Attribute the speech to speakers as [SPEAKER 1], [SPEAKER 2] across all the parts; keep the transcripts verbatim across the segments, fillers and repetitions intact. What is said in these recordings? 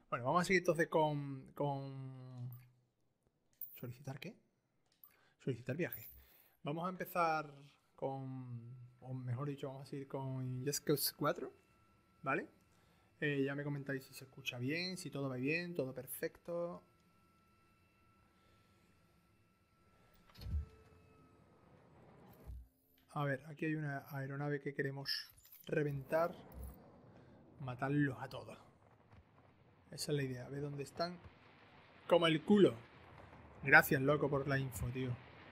[SPEAKER 1] Bueno, vamos a seguir entonces con... con... ¿Solicitar qué? Solicitar viaje. Vamos a empezar con... o mejor dicho, vamos a seguir con Just Cause cuatro, ¿vale? Eh, ya me comentáis si se escucha bien, si todo va bien, todo perfecto. A ver, aquí hay una aeronave que queremos reventar. Matarlos a todos. Esa es la idea. Ve dónde están. Como el culo. Gracias, loco, por la info, tío.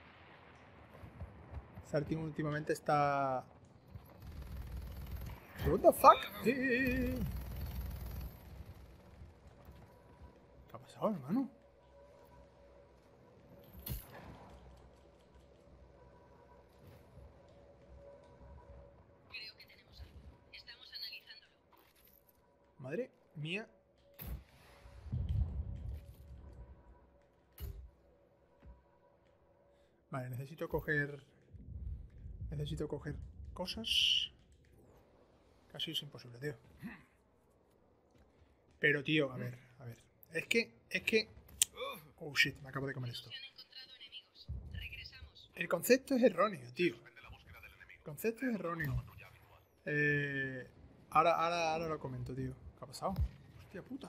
[SPEAKER 1] Sartin últimamente está... What the fuck? ¿Qué ha pasado, hermano?
[SPEAKER 2] Creo que tenemos algo. Estamos analizándolo.
[SPEAKER 1] Madre mía. Vale, necesito coger... Necesito coger cosas. Casi es imposible, tío. Pero, tío, a ver, a ver. Es que, es que... Oh, shit, me acabo de comer esto.
[SPEAKER 2] Se han encontrado enemigos. Regresamos.
[SPEAKER 1] El concepto es erróneo, tío. El concepto es erróneo. Eh... Ahora, ahora, ahora lo comento, tío. ¿Qué ha pasado? Hostia puta.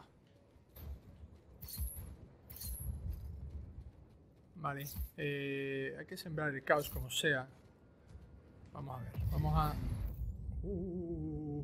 [SPEAKER 1] Vale. Eh, hay que sembrar el caos como sea. Vamos a ver. Vamos a... Uh...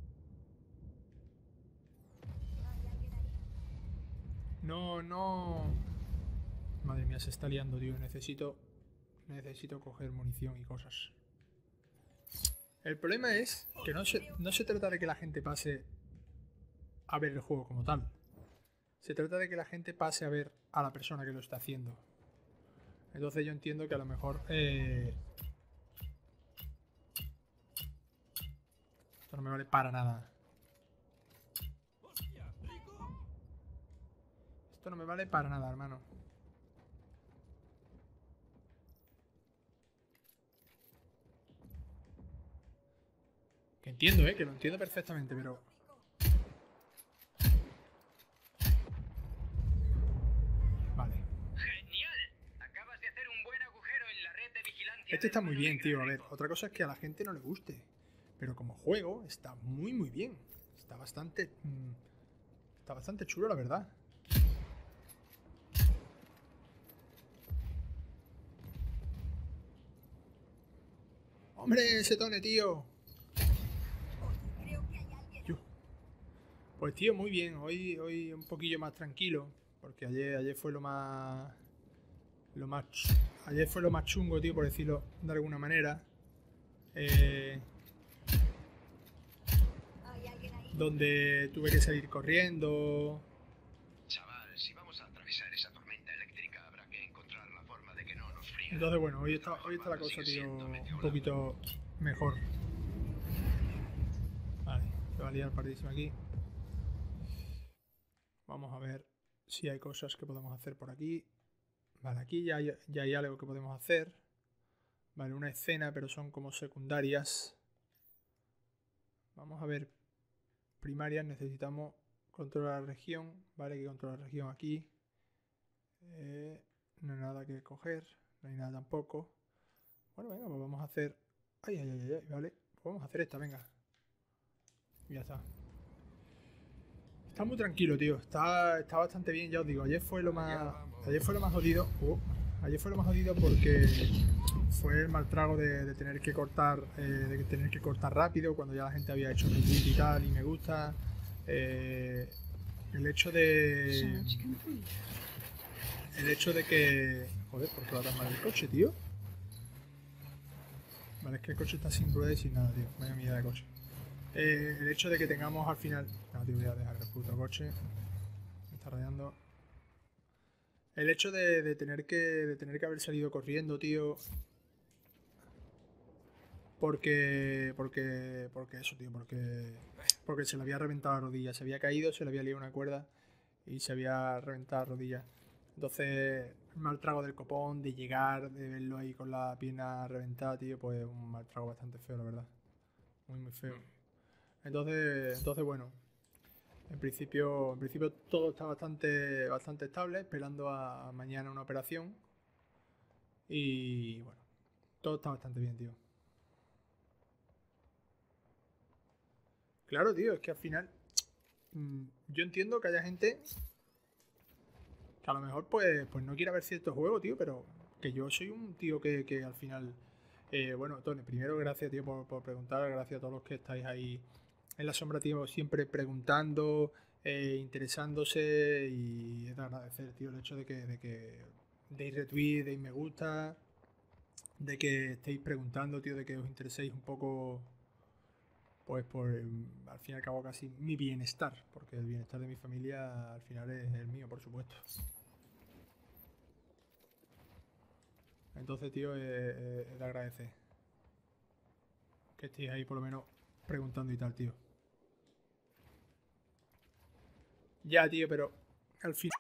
[SPEAKER 1] No, no. Madre mía, se está liando, tío. Necesito... Necesito coger munición y cosas. El problema es que no se, no se trata de que la gente pase a ver el juego como tal. Se trata de que la gente pase a ver a la persona que lo está haciendo. Entonces yo entiendo que a lo mejor... Eh... Esto no me vale para nada. Esto no me vale para nada, hermano. Que entiendo, eh, que lo entiendo perfectamente, pero... Vale.
[SPEAKER 3] ¡Genial! Acabas de hacer un buen agujero en la red de vigilancia.
[SPEAKER 1] Este está
[SPEAKER 3] del
[SPEAKER 1] muy
[SPEAKER 3] mano
[SPEAKER 1] bien,
[SPEAKER 3] negra,
[SPEAKER 1] tío. A ver,
[SPEAKER 3] Rico.
[SPEAKER 1] otra cosa es que a la gente no le guste. Pero como juego está muy, muy bien. Está bastante... mmm, está bastante chulo, la verdad. ¡Hombre, ese Tone, tío! Yo. Pues tío, muy bien. Hoy, hoy un poquillo más tranquilo. Porque ayer, ayer fue lo más... Lo más... Ayer fue lo más chungo, tío, por decirlo de alguna manera. Eh... Donde tuve que salir corriendo.
[SPEAKER 4] Chaval, si vamos a atravesar esa tormenta eléctrica habrá que encontrar la forma de que no nos fríe.
[SPEAKER 1] Entonces, bueno, hoy está, hoy está la cosa, tío, un poquito mejor. Vale, se va a liar pardísimo aquí. Vamos a ver si hay cosas que podemos hacer por aquí. Vale, aquí ya hay, ya hay algo que podemos hacer. Vale, una escena, pero son como secundarias. Vamos a ver. Primarias, necesitamos controlar la región. Vale, hay que controlar la región aquí. Eh, no hay nada que coger. No hay nada tampoco. Bueno, venga, pues vamos a hacer... Ay, ay, ay, ay, vale. Pues vamos a hacer esta, venga. Y ya está. Está muy tranquilo, tío. Está, está bastante bien, ya os digo. Ayer fue lo más... Ayer fue lo más jodido. Uh, ayer fue lo más jodido porque fue el mal trago de, de tener que cortar eh, de tener que cortar rápido cuando ya la gente había hecho retweet y tal y me gusta. Eh, el hecho de... El hecho de que... Joder, ¿por qué va tan mal el coche, tío? Vale, es que el coche está sin ruedas y sin nada, tío. Vaya mierda de coche. Eh, el hecho de que tengamos al final... No, tío, voy a dejar el puto coche. Me está rayando. El hecho de, de tener que de tener que haber salido corriendo, tío. Porque... Porque... Porque eso, tío. Porque... Porque se le había reventado la rodilla. Se había caído, se le había liado una cuerda. Y se había reventado la rodilla. Entonces, el mal trago del copón, de llegar, de verlo ahí con la pierna reventada, tío, pues un mal trago bastante feo, la verdad. Muy, muy feo. Entonces, entonces bueno. En principio, en principio todo está bastante, bastante estable, esperando a mañana una operación. Y bueno, todo está bastante bien, tío. Claro, tío, es que al final mm, yo entiendo que haya gente que a lo mejor pues, pues no quiera ver ciertos juegos, tío, pero que yo soy un tío que, que al final... Eh, bueno, Tony, primero gracias, tío, por, por preguntar, gracias a todos los que estáis ahí en la sombra, tío, siempre preguntando, eh, interesándose, y es de agradecer, tío, el hecho de que, de que deis retweet, deis me gusta, de que estéis preguntando, tío, de que os intereséis un poco, pues por, eh, al fin y al cabo, casi mi bienestar, porque el bienestar de mi familia al final es el mío, por supuesto. Entonces, tío, es, es de agradecer que estéis ahí por lo menos preguntando y tal, tío. Ya, tío, pero al final...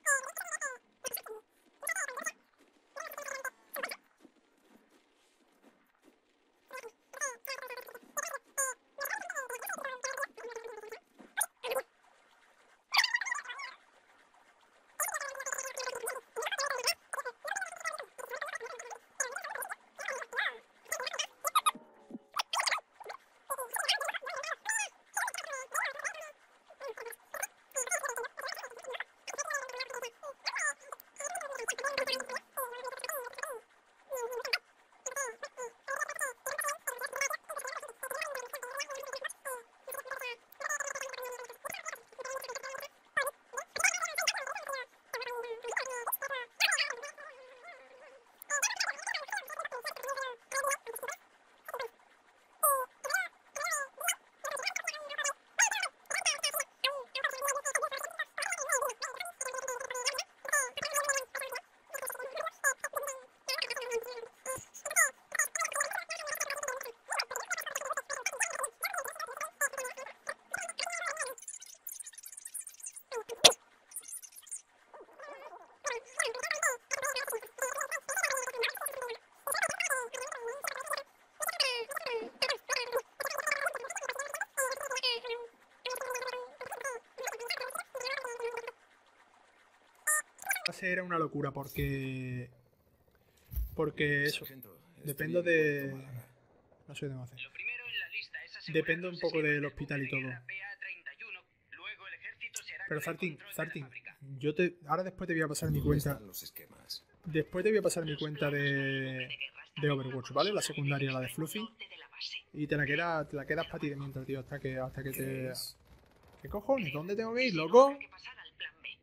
[SPEAKER 1] Era una locura porque porque eso
[SPEAKER 5] Sargento,
[SPEAKER 1] dependo
[SPEAKER 5] estoy en
[SPEAKER 1] de
[SPEAKER 5] Puerto Málaga.
[SPEAKER 1] no sé de hacer.
[SPEAKER 3] Lo primero en la lista es asegurar
[SPEAKER 1] Dependo
[SPEAKER 3] los
[SPEAKER 1] un poco
[SPEAKER 3] esquemas
[SPEAKER 1] del
[SPEAKER 3] del
[SPEAKER 1] hospital y
[SPEAKER 3] buque de
[SPEAKER 1] todo.
[SPEAKER 3] guerra P A treinta y uno. Luego el ejército se hará
[SPEAKER 1] Pero
[SPEAKER 3] con el
[SPEAKER 1] Zartin,
[SPEAKER 3] control de la
[SPEAKER 1] Zartin,
[SPEAKER 3] fábrica.
[SPEAKER 1] yo te ahora después te voy a pasar mi
[SPEAKER 5] ¿Dónde
[SPEAKER 1] cuenta.
[SPEAKER 5] están los esquemas?
[SPEAKER 1] Después te voy a pasar mi cuenta de de Overwatch, ¿vale? La secundaria, la de Fluffy, y te la quedas te la quedas para ti de mientras, tío, hasta que hasta que
[SPEAKER 5] ¿Qué
[SPEAKER 1] te
[SPEAKER 5] es?
[SPEAKER 1] ¿Qué cojones? ¿Dónde tengo que ir, loco?
[SPEAKER 2] que pasar al plan B.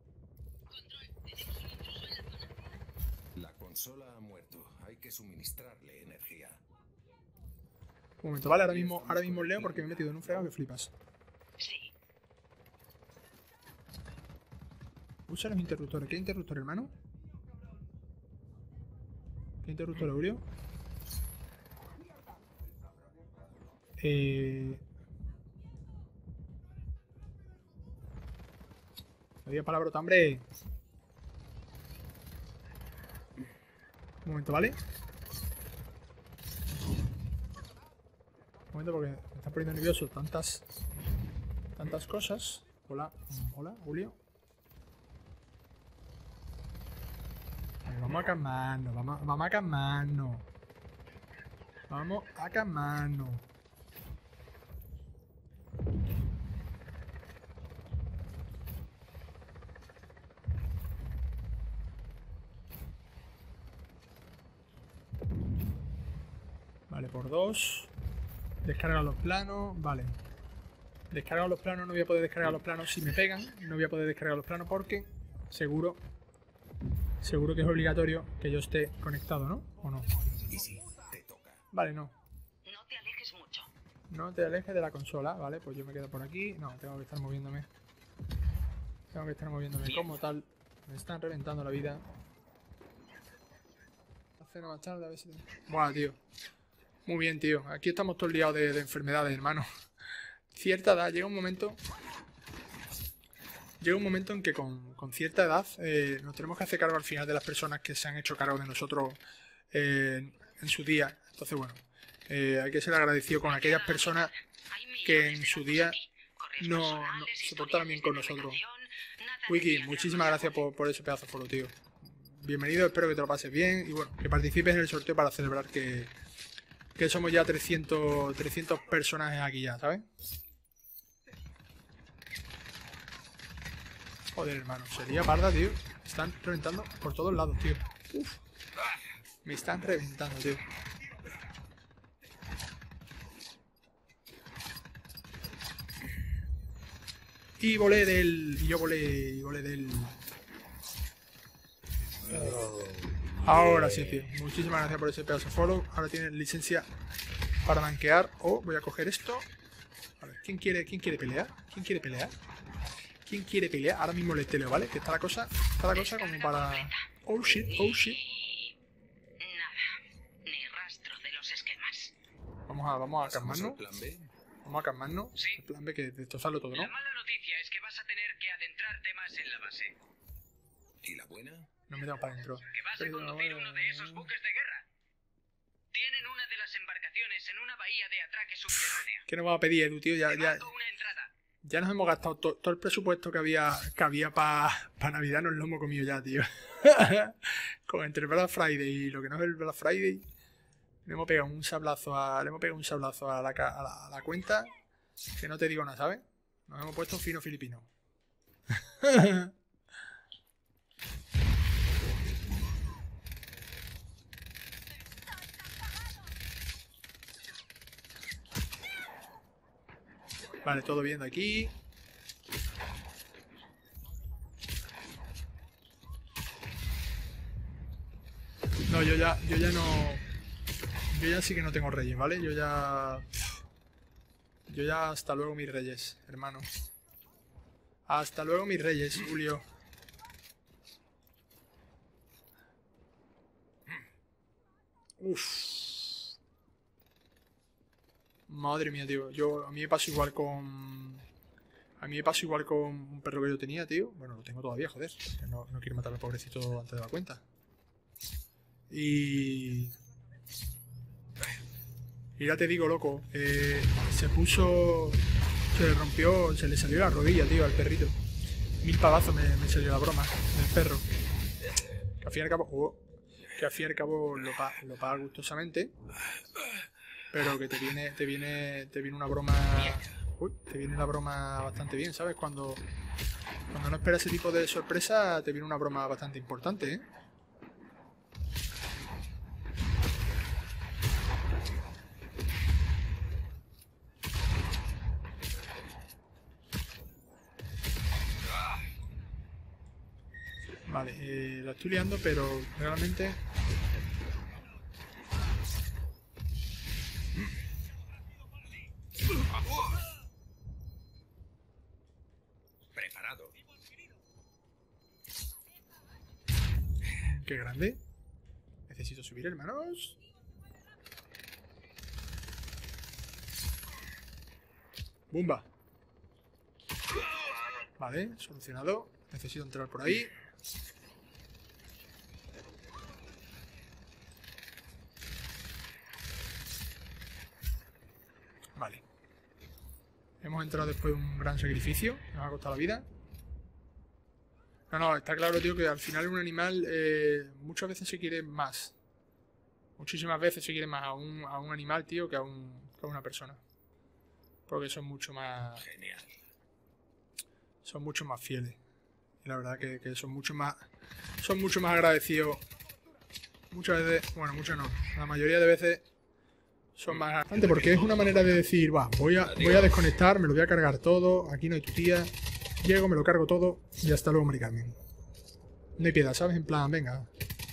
[SPEAKER 5] La consola ha muerto. Hay que suministrarle energía.
[SPEAKER 1] Un momento, vale, ahora mismo ahora mismo leo porque me he metido en un fregado que flipas.
[SPEAKER 2] Sí.
[SPEAKER 1] Usa los interruptores. ¿Qué interruptor, hermano? ¿Qué interruptor, Aureo? Eh... No digas palabrota, hombre. Un momento, ¿vale? Un momento porque me está poniendo nervioso tantas... Tantas cosas. Hola, hola, Julio. Vale, vamos a calmarnos, vamos, vamos a calmarnos. Vamos a calmarnos. Vale, por dos. Descarga los planos, vale. Descargar los planos, no voy a poder descargar los planos si me pegan. No voy a poder descargar los planos porque seguro, seguro que es obligatorio que yo esté conectado, ¿no? ¿O no?
[SPEAKER 5] Y si te toca.
[SPEAKER 1] Vale, no.
[SPEAKER 2] No te alejes mucho.
[SPEAKER 1] No te alejes de la consola, vale, pues yo me quedo por aquí. No, tengo que estar moviéndome. Tengo que estar moviéndome como tal. Me están reventando la vida. La cena más tarde, a ver si... Buah, tío. Muy bien, tío. Aquí estamos todos liados de, de enfermedades, hermano. Cierta edad, llega un momento... Llega un momento en que con, con cierta edad eh, nos tenemos que hacer cargo al final de las personas que se han hecho cargo de nosotros eh, en su día. Entonces, bueno, eh, hay que ser agradecido con aquellas personas que en su día
[SPEAKER 2] riesgos
[SPEAKER 1] no, no
[SPEAKER 2] zonales,
[SPEAKER 1] se portaron bien con
[SPEAKER 2] historiales de
[SPEAKER 1] nosotros.
[SPEAKER 2] navegación, nada de
[SPEAKER 1] Wiki,
[SPEAKER 2] diagramas
[SPEAKER 1] muchísimas gracias
[SPEAKER 2] a
[SPEAKER 1] por, por ese pedazo de foro, tío. Bienvenido, espero que te lo pases bien. Y bueno, que participes en el sorteo para celebrar que, que somos ya trescientos, trescientos personajes aquí ya, ¿sabes? Joder, hermano, sería parda, tío. Me están reventando por todos lados, tío. Uf. Me están reventando, tío. Y volé del... Y yo volé... Y volé del... Ahora sí, tío. Muchísimas gracias por ese pedazo de follow. Ahora tienen licencia para manquear. O voy a coger esto. A ver, ¿quién quiere, quién quiere pelear? ¿Quién quiere pelear? ¿Quién quiere pelear? Ahora mismo le teleo, ¿vale? Que está la cosa... Está la cosa como para... Oh shit, oh shit.
[SPEAKER 2] Y nada, ni rastro de los esquemas.
[SPEAKER 1] Vamos a, vamos a
[SPEAKER 5] ¿Pasamos
[SPEAKER 1] calmarnos.
[SPEAKER 5] al plan B?
[SPEAKER 1] Vamos a calmarnos.
[SPEAKER 3] Sí.
[SPEAKER 1] El plan B que destrozarlo todo, ¿no?
[SPEAKER 3] La mala noticia es que vas a tener que adentrarte más en la base.
[SPEAKER 5] ¿Y la buena?
[SPEAKER 1] No me da para adentro.
[SPEAKER 3] Que vas a
[SPEAKER 1] Pero,
[SPEAKER 3] conducir uno de esos buques de guerra. Tienen una de las embarcaciones en una bahía de atraque subterránea.
[SPEAKER 1] ¿Qué nos va a pedir, Edu, tío? Ya,
[SPEAKER 3] Te
[SPEAKER 1] ya,
[SPEAKER 3] mando una entrada.
[SPEAKER 1] ya nos hemos gastado to- todo el presupuesto que había, que había para pa Navidad, nos lo hemos comido ya, tío. Con entre el Black Friday y lo que no es el Black Friday, le hemos pegado un sablazo a, le hemos pegado un sablazo a la, ca- a la, a la cuenta, que no te digo nada, ¿sabes? Nos hemos puesto fino filipino. Vale, todo bien de aquí. No, yo ya, yo ya no... Yo ya sí que no tengo reyes, ¿vale? Yo ya... Yo ya hasta luego mis reyes, hermano. Hasta luego mis reyes, Julio. Uff. Madre mía, tío. Yo, a mí me pasa igual con... A mí me pasa igual con un perro que yo tenía, tío. Bueno, lo tengo todavía, joder. Que no, no quiero matar al pobrecito antes de la cuenta. Y... Y ya te digo, loco. Eh, se puso... Se le rompió... Se le salió la rodilla, tío, al perrito. Mil pavazos me, me salió la broma del perro. Que al fin y al cabo... Oh, que al fin y al cabo lo, pa, lo paga gustosamente. Pero que te viene, te viene, te viene una broma... Uy, te viene la broma bastante bien, ¿sabes? Cuando, cuando no esperas ese tipo de sorpresa, te viene una broma bastante importante, ¿eh? Vale, eh, la estoy liando, pero realmente...
[SPEAKER 5] Preparado.
[SPEAKER 1] Qué grande. Necesito subir, hermanos. Bumba. Vale, solucionado. Necesito entrar por ahí. Vale. Hemos entrado después de un gran sacrificio. Nos ha costado la vida. No, no, está claro, tío, que al final un animal eh, muchas veces se quiere más. Muchísimas veces se quiere más a un, a un animal, tío, que a, un, que a una persona. Porque son mucho más...
[SPEAKER 5] Genial.
[SPEAKER 1] Son mucho más fieles. Y la verdad que, que son mucho más... Son mucho más agradecidos. Muchas veces... Bueno, muchas no. La mayoría de veces son más agradecidos. Porque es una manera de decir, va, voy a, voy a desconectar, me lo voy a cargar todo, aquí no hay tu tía... Llego, me lo cargo todo y hasta luego, Mari Carmen. No hay piedad, ¿sabes? En plan, venga.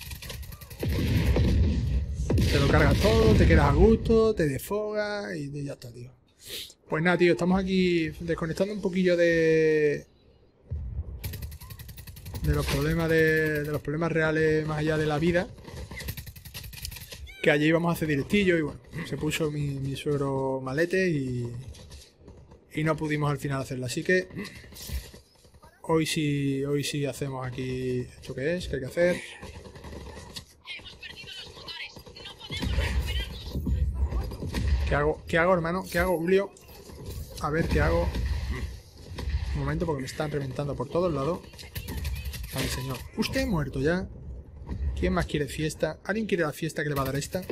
[SPEAKER 1] Te lo cargas todo, te quedas a gusto, te desfogas y ya está, tío. Pues nada, tío, estamos aquí desconectando un poquillo de... De los problemas de, de los problemas reales más allá de la vida. Que allí íbamos a hacer directillo y bueno, se puso mi, mi suegro malete y... Y no pudimos al final hacerlo, así que... Hoy sí, hoy sí hacemos aquí esto que es, que hay que hacer.
[SPEAKER 2] Hemos perdido los motores. No podemos recuperarnos.
[SPEAKER 1] ¿Qué hago? ¿Qué hago, hermano? ¿Qué hago, Julio? A ver, ¿qué hago? Un momento, porque me están reventando por todos lados. Vale, señor. Usted muerto ya. ¿Quién más quiere fiesta? ¿Alguien quiere la fiesta que le va a dar esta?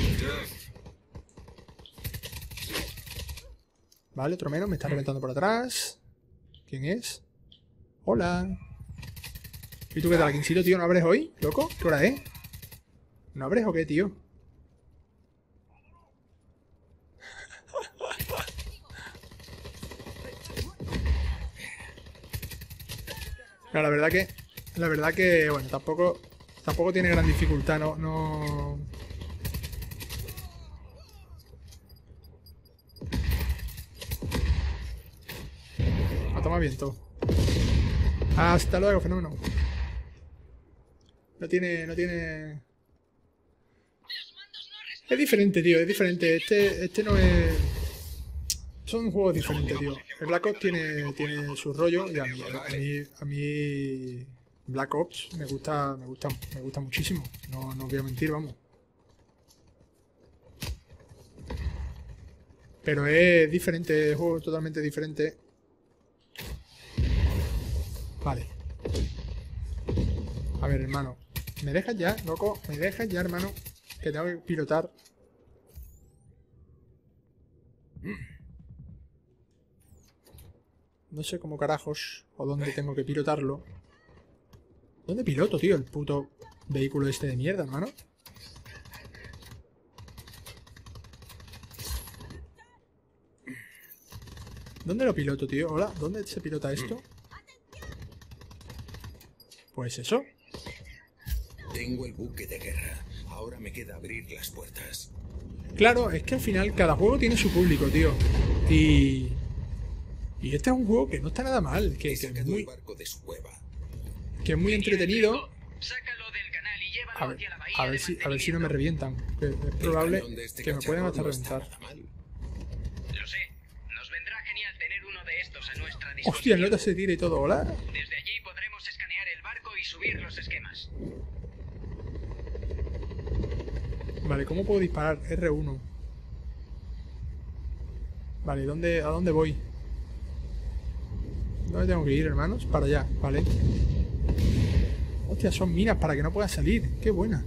[SPEAKER 1] Vale, otro menos. Me está reventando por atrás. ¿Quién es? Hola. ¿Y tú qué tal, Quincito, tío? ¿No abres hoy, loco? ¿Qué hora es? ¿No abres o qué, tío? No, la verdad que... La verdad que... Bueno, tampoco... Tampoco tiene gran dificultad, no... no... A tomar viento. Hasta luego, fenómeno. No tiene... No tiene... Es diferente, tío, es diferente. Este, este no es... Son juegos diferentes, tío. El Black Ops tiene, tiene su rollo y a mí, a mí, a mí Black Ops me gusta, me gusta, me gusta muchísimo. No, no quiero mentir, vamos. Pero es diferente, es un juego totalmente diferente. Vale. A ver, hermano. ¿Me dejas ya, loco? ¿Me dejas ya, hermano? Que tengo que pilotar. No sé cómo carajos o dónde tengo que pilotarlo. ¿Dónde piloto, tío? El puto vehículo este de mierda, hermano. ¿Dónde lo piloto, tío? Hola, ¿dónde se pilota esto? Pues eso.
[SPEAKER 5] Tengo el buque de guerra. Ahora me queda abrir las puertas.
[SPEAKER 1] Claro, es que al final cada juego tiene su público, tío. Y... Y este es un juego que no está nada mal. Que, que, es, muy,
[SPEAKER 5] barco de su cueva.
[SPEAKER 1] que es muy entretenido.
[SPEAKER 3] Sácalo del canal y llévalo
[SPEAKER 1] A ver,
[SPEAKER 3] hacia la bahía
[SPEAKER 1] a ver,
[SPEAKER 3] de
[SPEAKER 1] si, a ver si no me revientan. Que es probable este que me puedan hasta reventar.
[SPEAKER 3] Lo sé. Nos vendrá genial tener uno de estos a nuestra disposición.
[SPEAKER 1] Hostia, el nota se tira y todo, hola.
[SPEAKER 3] Desde allí podremos escanear el barco y subir los esquemas.
[SPEAKER 1] Vale, ¿cómo puedo disparar? R uno. Vale, ¿dónde, ¿a dónde voy? ¿Dónde tengo que ir, hermanos? Para allá, vale. Hostia, son minas para que no pueda salir. Qué buena.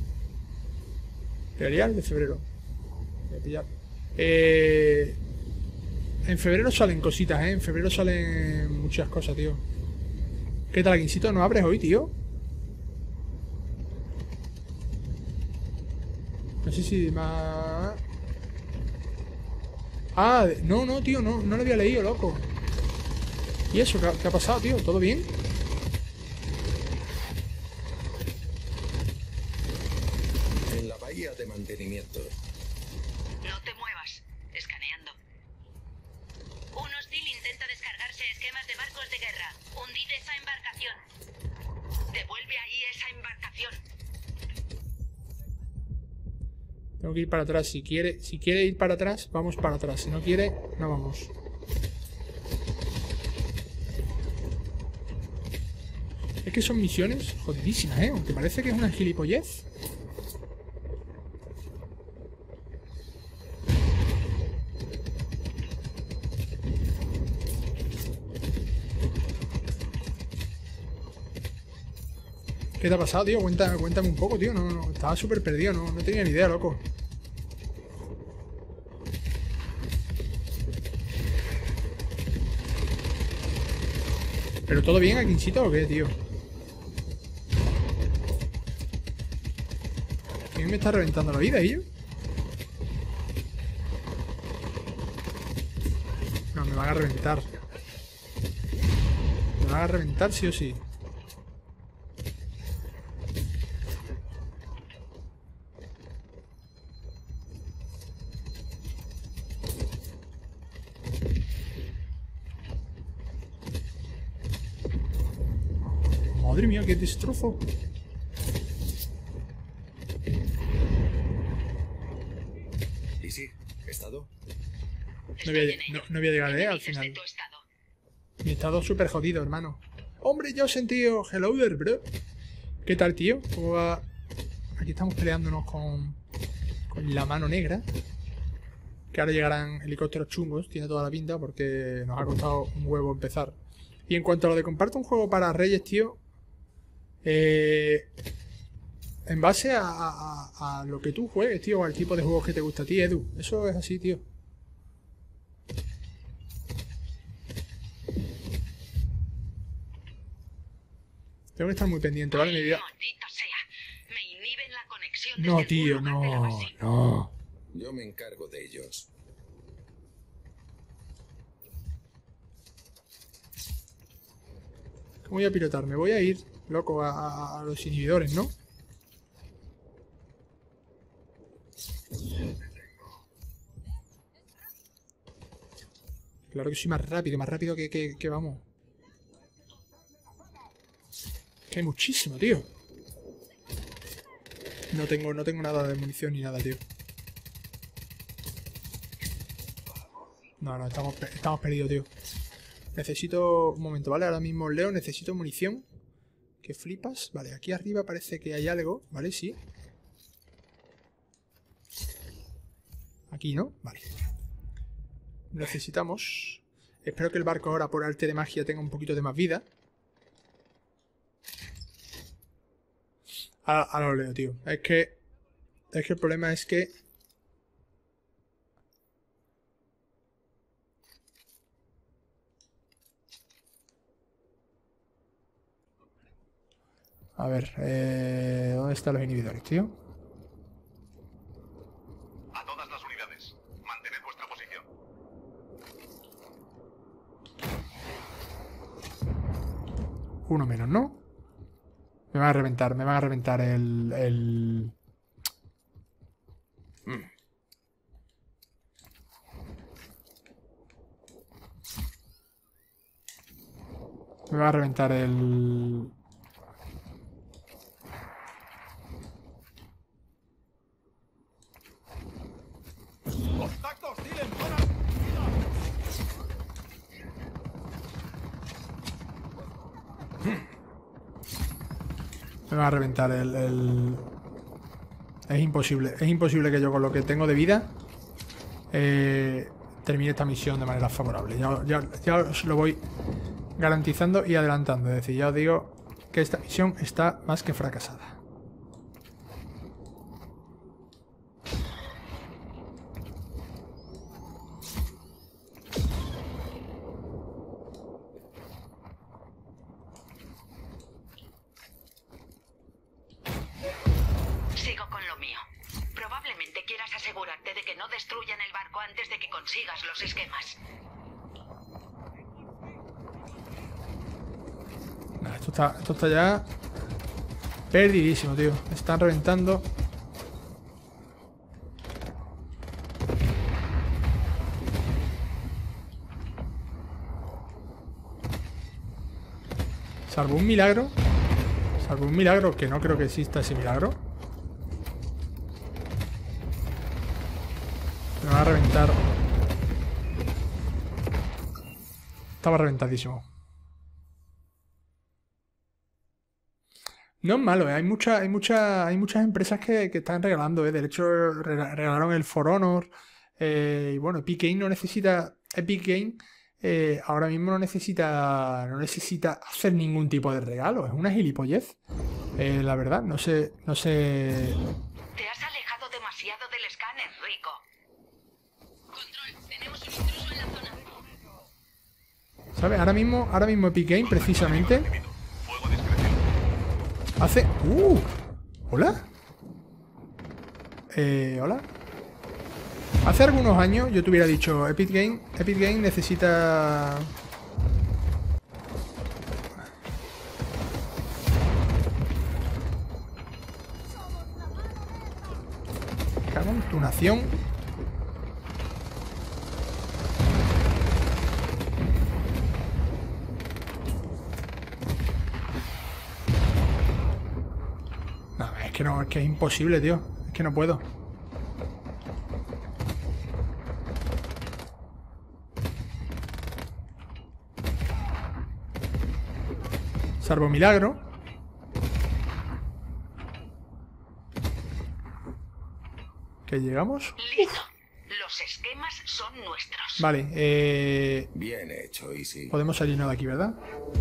[SPEAKER 1] Ferial de febrero. Voy a pillar. Eh... En febrero salen cositas, ¿eh? En febrero salen muchas cosas, tío. ¿Qué tal, Quincito? ¿No abres hoy, tío? No sé si más... Ah, no, no, tío, no, no lo había leído, loco. ¿Y eso? ¿Qué ha, qué ha pasado, tío? ¿Todo bien?
[SPEAKER 5] En la bahía de mantenimiento.
[SPEAKER 2] No te muevas. Escaneando. Un hostil intenta descargarse esquemas de barcos de guerra. Hundid esa embarcación. Devuelve ahí esa embarcación.
[SPEAKER 1] Tengo que ir para atrás. Si quiere, si quiere ir para atrás, vamos para atrás. Si no quiere, no vamos. Es que son misiones jodidísimas, ¿eh? Aunque parece que es una gilipollez. ¿Qué te ha pasado, tío? Cuéntame, cuéntame un poco, tío. No, no, estaba súper perdido, no, no tenía ni idea, loco. ¿Pero todo bien aquí, Quincito, o qué, tío? ¿Quién me está reventando la vida, ¿y yo? No, me van a reventar. Me van a reventar sí o sí. Madre mía, qué destrozo.
[SPEAKER 5] ¿Y sí? ¿Estado?
[SPEAKER 1] No voy a, no, no voy a llegar, ¿eh? Al final. Mi estado súper jodido, hermano. Hombre, yo he sentido... Hello there, bro. ¿Qué tal, tío? ¿Cómo va? Aquí estamos peleándonos con... Con la mano negra. Que ahora llegarán helicópteros chungos. Tiene toda la pinta porque nos ha costado un huevo empezar. Y en cuanto a lo de comparto un juego para Reyes, tío, eh, en base a, a, a lo que tú juegues, tío, o al tipo de juegos que te gusta a ti, Edu. Eso es así, tío. Tengo que estar muy pendiente, ¿vale? Mi vida.
[SPEAKER 2] Maldito sea. Me inhiben la conexión
[SPEAKER 1] No,
[SPEAKER 2] desde
[SPEAKER 1] tío,
[SPEAKER 2] algún lugar de la
[SPEAKER 1] no,
[SPEAKER 2] base.
[SPEAKER 1] no.
[SPEAKER 5] Yo me encargo de ellos.
[SPEAKER 1] ¿Cómo voy a pilotar? Me voy a ir, loco, a, a- a los inhibidores, ¿no? Claro que soy más rápido, más rápido que, que, que vamos. Que hay muchísimo, tío. No tengo, no tengo nada de munición ni nada, tío. No, no, estamos, pe- estamos perdidos, tío. Necesito... Un momento, ¿vale? Ahora mismo leo, necesito munición. ¿Qué flipas? Vale, aquí arriba parece que hay algo, ¿vale? Sí. Aquí, ¿no? Vale. Necesitamos... Espero que el barco ahora, por arte de magia, tenga un poquito de más vida. Ahora, ahora lo leo, tío. Es que... Es que el problema es que... A ver, eh, ¿dónde están los inhibidores, tío?
[SPEAKER 4] A todas las unidades, mantened vuestra posición.
[SPEAKER 1] Uno menos, ¿no? Me van a reventar, me van a reventar el... el... Mm. Me va a reventar el...
[SPEAKER 4] ¡Contactos, Dylan! ¡Fuera!
[SPEAKER 1] Me va a reventar el, el... Es imposible, es imposible que yo con lo que tengo de vida eh, termine esta misión de manera favorable. Ya, ya, ya os lo voy garantizando y adelantando. Es decir, ya os digo que esta misión está más que fracasada.
[SPEAKER 2] Sigo con lo mío. Probablemente quieras asegurarte de que no destruyan el barco antes de que consigas los esquemas.
[SPEAKER 1] Nah, esto está, esto está ya perdidísimo, tío. Me están reventando. Salvo un milagro. Salvo un milagro, que no creo que exista ese milagro. Me va a reventar. Estaba reventadísimo. No es malo, ¿eh? Hay, mucha, hay, mucha, hay muchas empresas que, que están regalando, ¿eh? De hecho, re- regalaron el For Honor. Eh, y bueno, Epic Game no necesita... Epic Game eh, ahora mismo no necesita, no necesita hacer ningún tipo de regalo. Es una gilipollez. Eh, la verdad, no sé... No sé...
[SPEAKER 2] Te has alejado demasiado del escáner, Rico.
[SPEAKER 6] Control, tenemos un intruso en la zona.
[SPEAKER 1] ¿Sabes? Ahora mismo, ahora mismo Epic Game, precisamente...
[SPEAKER 4] Fuego discreción.
[SPEAKER 1] Hace... ¡Uh! ¿Hola? Eh, ¿hola? Hace algunos años yo te hubiera dicho Epic Game, Epic Game necesita... Cago en tu nación. No, es que no, es que es imposible, tío. Es que no puedo. Salvo milagro. ¿Que llegamos?
[SPEAKER 2] Listo. Los esquemas son nuestros.
[SPEAKER 1] Vale, eh...
[SPEAKER 5] Bien hecho, Easy.
[SPEAKER 1] podemos salirnos de aquí, ¿verdad?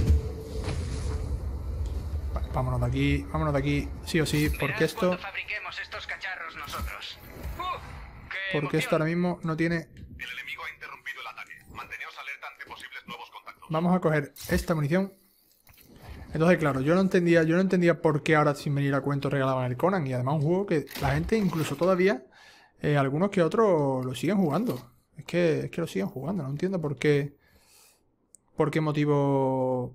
[SPEAKER 1] Va, vámonos de aquí, vámonos de aquí, sí o sí, porque
[SPEAKER 3] Verás
[SPEAKER 1] esto...
[SPEAKER 3] cuando fabriquemos estos cacharros nosotros. ¡Uf! ¡Qué
[SPEAKER 1] Porque esto ahora
[SPEAKER 3] emoción!
[SPEAKER 1] mismo no tiene...
[SPEAKER 4] El enemigo ha interrumpido el ataque. Manteneos alerta ante posibles nuevos contactos.
[SPEAKER 1] Vamos a coger esta munición. Entonces, claro, yo no entendía, yo no entendía por qué ahora sin venir a cuento regalaban el Conan. Y además un juego que la gente incluso todavía, eh, algunos que otros lo siguen jugando. Es que, es que lo siguen jugando, no entiendo por qué. ¿Por qué motivo?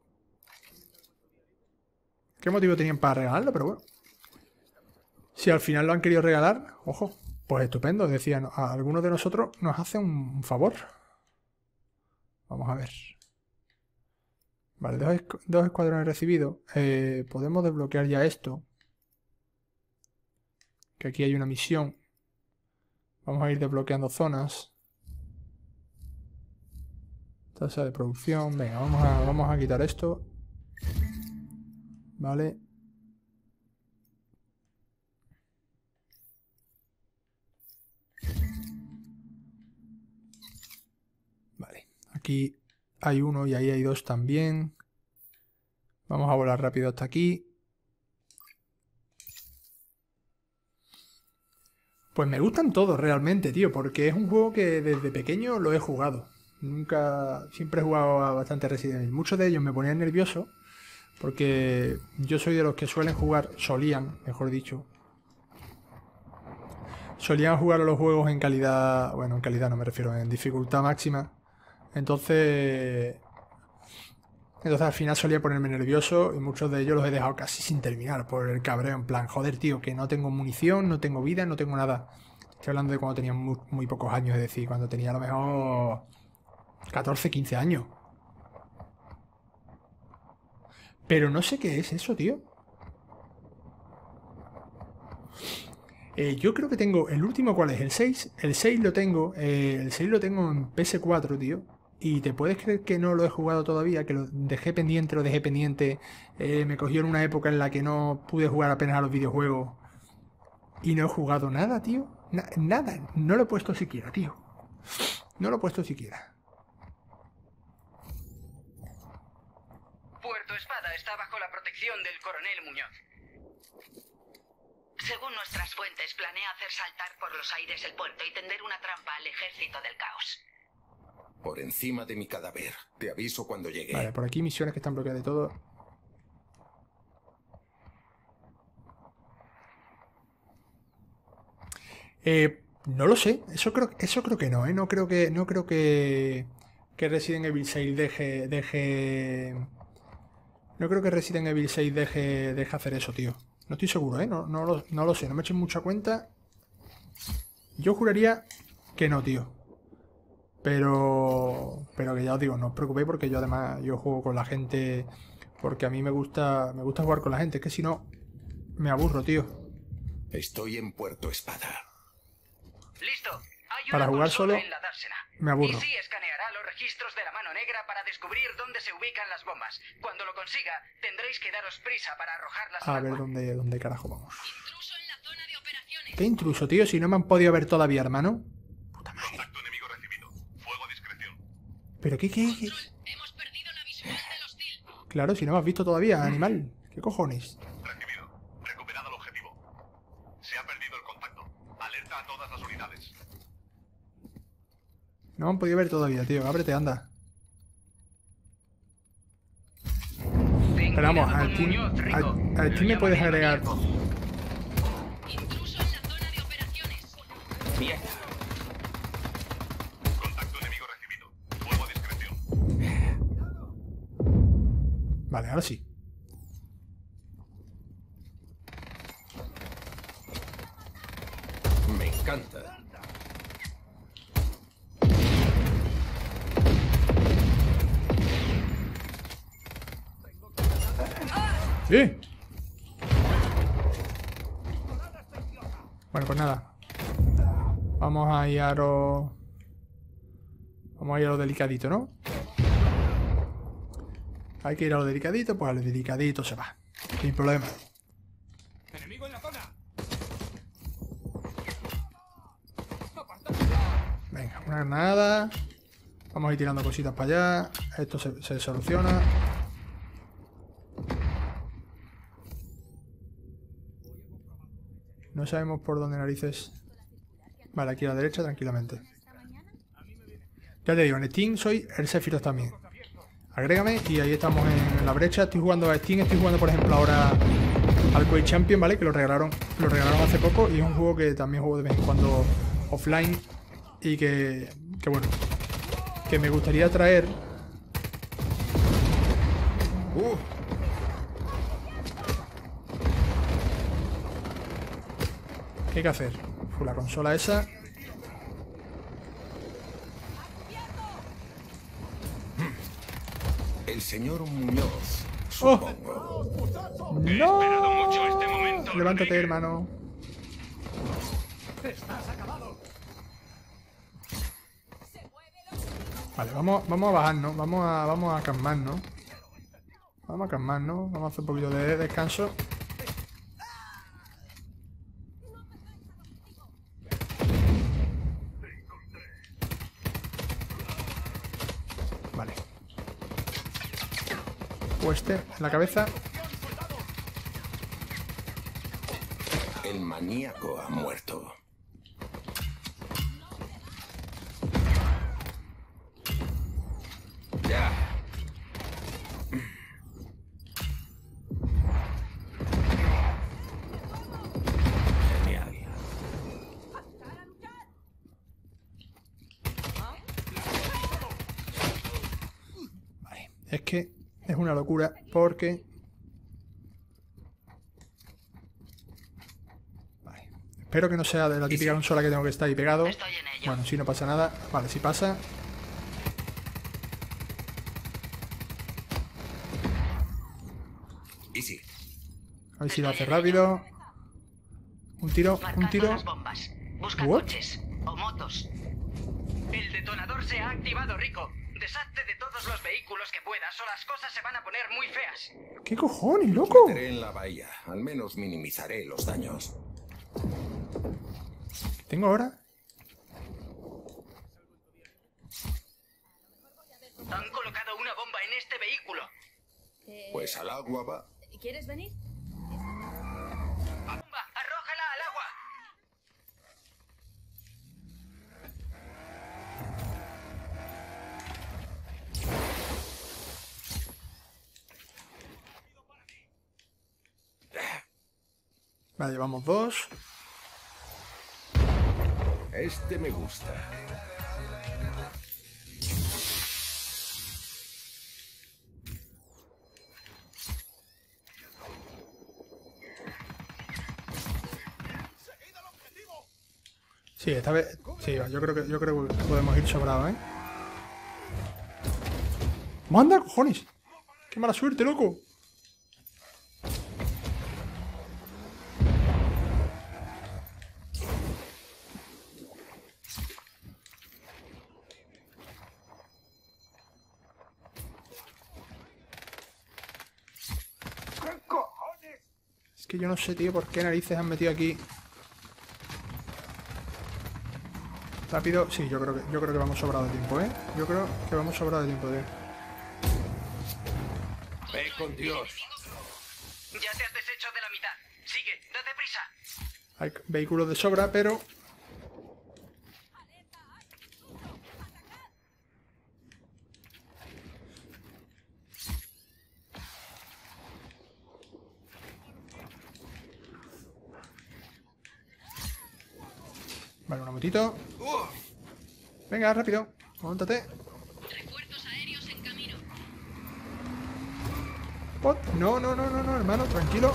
[SPEAKER 1] ¿Qué motivo tenían para regalarlo? Pero bueno. Si al final lo han querido regalar, ojo, pues estupendo. Decían, a algunos de nosotros nos hace un favor. Vamos a ver. Vale, dos, escu dos escuadrones recibidos. Eh, podemos desbloquear ya esto. Que aquí hay una misión. Vamos a ir desbloqueando zonas. Tasa de producción. Venga, vamos a, vamos a quitar esto. Vale. Vale. Aquí hay uno y ahí hay dos también. Vamos a volar rápido hasta aquí. Pues me gustan todos realmente, tío, porque es un juego que desde pequeño lo he jugado. Nunca, siempre he jugado a bastante Resident Evil. Muchos de ellos me ponían nervioso porque yo soy de los que suelen jugar, solían, mejor dicho. Solían jugar a los juegos en calidad, bueno, en calidad no me refiero, en dificultad máxima. Entonces, entonces al final solía ponerme nervioso y muchos de ellos los he dejado casi sin terminar por el cabreo. En plan, joder, tío, que no tengo munición, no tengo vida, no tengo nada. Estoy hablando de cuando tenía muy, muy pocos años, es decir, cuando tenía a lo mejor catorce, quince años. Pero no sé qué es eso, tío. Eh, yo creo que tengo... ¿El último cuál es? ¿El seis? El seis lo tengo. Eh, el seis lo tengo en P S cuatro, tío. Y te puedes creer que no lo he jugado todavía, que lo dejé pendiente, lo dejé pendiente. Eh, me cogió en una época en la que no pude jugar apenas a los videojuegos. Y no he jugado nada, tío. Na nada. No lo he puesto siquiera, tío. No lo he puesto siquiera.
[SPEAKER 3] Puerto Espada está bajo la protección del coronel Muñoz.
[SPEAKER 2] Según nuestras fuentes, planea hacer saltar por los aires el puerto y tender una trampa al ejército del caos.
[SPEAKER 5] Por encima de mi cadáver. Te aviso cuando llegue.
[SPEAKER 1] Vale, por aquí misiones que están bloqueadas de todo. Eh, no lo sé. Eso creo, eso creo que no, ¿eh? No creo que, no creo que, que Resident Evil seis deje, deje... No creo que Resident Evil seis deje, deje hacer eso, tío. No estoy seguro, ¿eh? No, no, lo, no lo sé. No me echen mucha cuenta. Yo juraría que no, tío. Pero... Pero que ya os digo, no os preocupéis porque yo además yo juego con la gente... Porque a mí me gusta, me gusta jugar con la gente. Es que si no, me aburro, tío.
[SPEAKER 5] Estoy en Puerto Espada.
[SPEAKER 3] Listo. Hay
[SPEAKER 1] Para
[SPEAKER 3] una
[SPEAKER 1] jugar
[SPEAKER 3] consola
[SPEAKER 1] solo,
[SPEAKER 3] en la dársena.
[SPEAKER 1] me aburro.
[SPEAKER 3] Y sí escaneará los registros de la mano negra para descubrir dónde se ubican las bombas. Cuando lo consiga, tendréis que daros prisa para arrojarlas
[SPEAKER 1] A
[SPEAKER 3] al
[SPEAKER 1] ver
[SPEAKER 3] agua.
[SPEAKER 1] dónde, dónde carajo vamos.
[SPEAKER 6] Intruso en la zona de operaciones.
[SPEAKER 1] ¿Qué intruso, tío? Si no me han podido ver todavía, hermano. Puta madre.
[SPEAKER 4] Contacto enemigo recibido. Fuego a discreción.
[SPEAKER 1] ¿Pero qué, qué, qué?
[SPEAKER 6] Control, hemos perdido la visual del hostil.
[SPEAKER 1] Claro, si no me has visto todavía, animal. ¿Qué cojones?
[SPEAKER 4] Recibido. Recuperado el objetivo. Se ha perdido el contacto. Alerta a todas las unidades.
[SPEAKER 1] No me han podido ver todavía, tío. Ábrete, anda.
[SPEAKER 3] Ten
[SPEAKER 1] Pero vamos,
[SPEAKER 3] cuidado
[SPEAKER 1] al
[SPEAKER 3] con
[SPEAKER 1] team,
[SPEAKER 3] Muñoz, Rico.
[SPEAKER 1] al, al
[SPEAKER 3] Lo
[SPEAKER 1] team me puedes
[SPEAKER 3] llamaré
[SPEAKER 1] agregar.
[SPEAKER 3] maníaco.
[SPEAKER 6] Intruso en la zona de operaciones.
[SPEAKER 3] Mierda.
[SPEAKER 4] Contacto enemigo recibido. Fuego a discreción.
[SPEAKER 1] Vale, ahora sí.
[SPEAKER 5] Me encanta.
[SPEAKER 1] ¡Sí! Bueno, pues nada. Vamos a ir a lo... Vamos a ir a lo delicadito, ¿no? Hay que ir a lo delicadito, pues a lo delicadito se va. Sin problema.
[SPEAKER 7] ¡Enemigo en la zona! ¡Apartad!
[SPEAKER 1] Una granada. Vamos a ir tirando cositas para allá. Esto se, se soluciona. No sabemos por dónde narices. Vale, aquí a la derecha, tranquilamente. Ya te digo, en Steam soy el Sephiroth también. Agrégame y ahí estamos en la brecha. Estoy jugando a Steam, estoy jugando por ejemplo ahora al Quake Champion, ¿vale? Que lo regalaron, lo regalaron hace poco y es un juego que también juego de vez en cuando offline y que, que bueno, que me gustaría traer. Uh. ¿Qué hay que hacer? Pues la consola esa.
[SPEAKER 5] El señor Muñoz, supongo.
[SPEAKER 1] ¡Oh!
[SPEAKER 4] He esperado mucho este momento.
[SPEAKER 1] Levántate,
[SPEAKER 4] Rodríguez.
[SPEAKER 1] hermano. Vale, vamos, vamos a bajarnos. Vamos a, vamos a calmarnos. Vamos a calmarnos. Vamos a hacer un poquito de descanso. Vale. Pueste en la cabeza.
[SPEAKER 5] El maníaco ha muerto. Ya. Genial.
[SPEAKER 1] Vale. Es que es una locura porque... Vale. Espero que no sea de la típica consola que tengo que estar ahí pegado.
[SPEAKER 2] Estoy en ello.
[SPEAKER 1] Bueno, si no pasa nada. Vale, si pasa.
[SPEAKER 5] Y sí.
[SPEAKER 1] A ver si lo hace rápido. Un tiro, un
[SPEAKER 2] Marcando
[SPEAKER 1] tiro.
[SPEAKER 2] las bombas. Busca
[SPEAKER 1] What?
[SPEAKER 2] coches o motos.
[SPEAKER 3] El detonador se ha activado, Rico. Deshazte de todos los vehículos que puedas o las cosas se van a poner muy feas.
[SPEAKER 1] ¿Qué cojones, loco?
[SPEAKER 5] Meteré en la bahía. Al menos minimizaré los daños.
[SPEAKER 1] ¿Qué tengo ahora?
[SPEAKER 3] Han colocado una bomba en este vehículo.
[SPEAKER 6] Eh,
[SPEAKER 5] Pues al agua va.
[SPEAKER 6] ¿Quieres venir?
[SPEAKER 3] ¡Bomba! ¡Arrójala al agua!
[SPEAKER 1] Vale, llevamos dos.
[SPEAKER 5] Este me gusta.
[SPEAKER 1] Sí, esta vez. Sí, yo creo que yo creo que podemos ir sobrados, ¿eh? ¡Manda, cojones! ¡Qué mala suerte, loco! Es que yo no sé, tío, por qué narices han metido aquí. Rápido, sí, yo creo que yo creo que vamos sobrado de tiempo, ¿eh? Yo creo que vamos sobrado de tiempo, tío.
[SPEAKER 5] Ve con Dios.
[SPEAKER 3] Ya te has deshecho de la mitad. Sigue, date prisa.
[SPEAKER 1] Hay vehículos de sobra, pero... Vale, una motito. Venga, rápido. Móntate.
[SPEAKER 6] Refuerzos aéreos en camino.
[SPEAKER 1] What? No, no, no, no, no, hermano, tranquilo.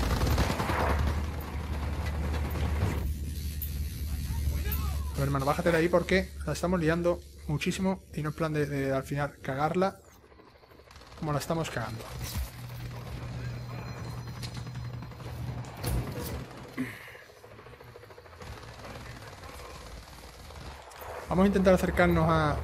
[SPEAKER 1] A ver, hermano, bájate de ahí porque la estamos liando muchísimo y no es plan de, de al final cagarla como la estamos cagando. Vamos a intentar acercarnos a...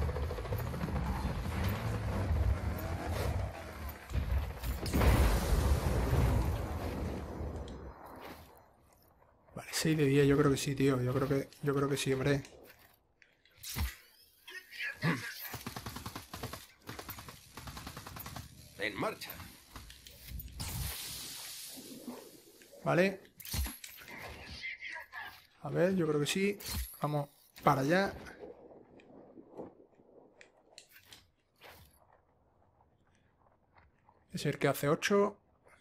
[SPEAKER 1] Vale, seis de diez, yo creo que sí, tío. Yo creo que, yo creo que sí, hombre.
[SPEAKER 5] En marcha.
[SPEAKER 1] Vale. A ver, yo creo que sí. Vamos para allá. Es el que hace ocho.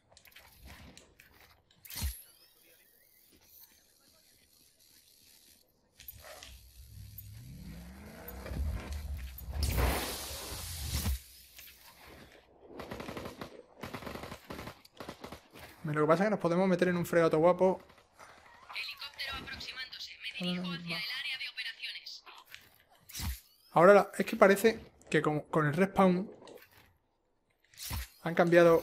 [SPEAKER 1] Lo que pasa es que nos podemos meter en un fregato guapo.
[SPEAKER 6] Helicóptero aproximándose. Me dirijo hacia el área de operaciones.
[SPEAKER 1] Ahora la- es que parece que con, con el respawn han cambiado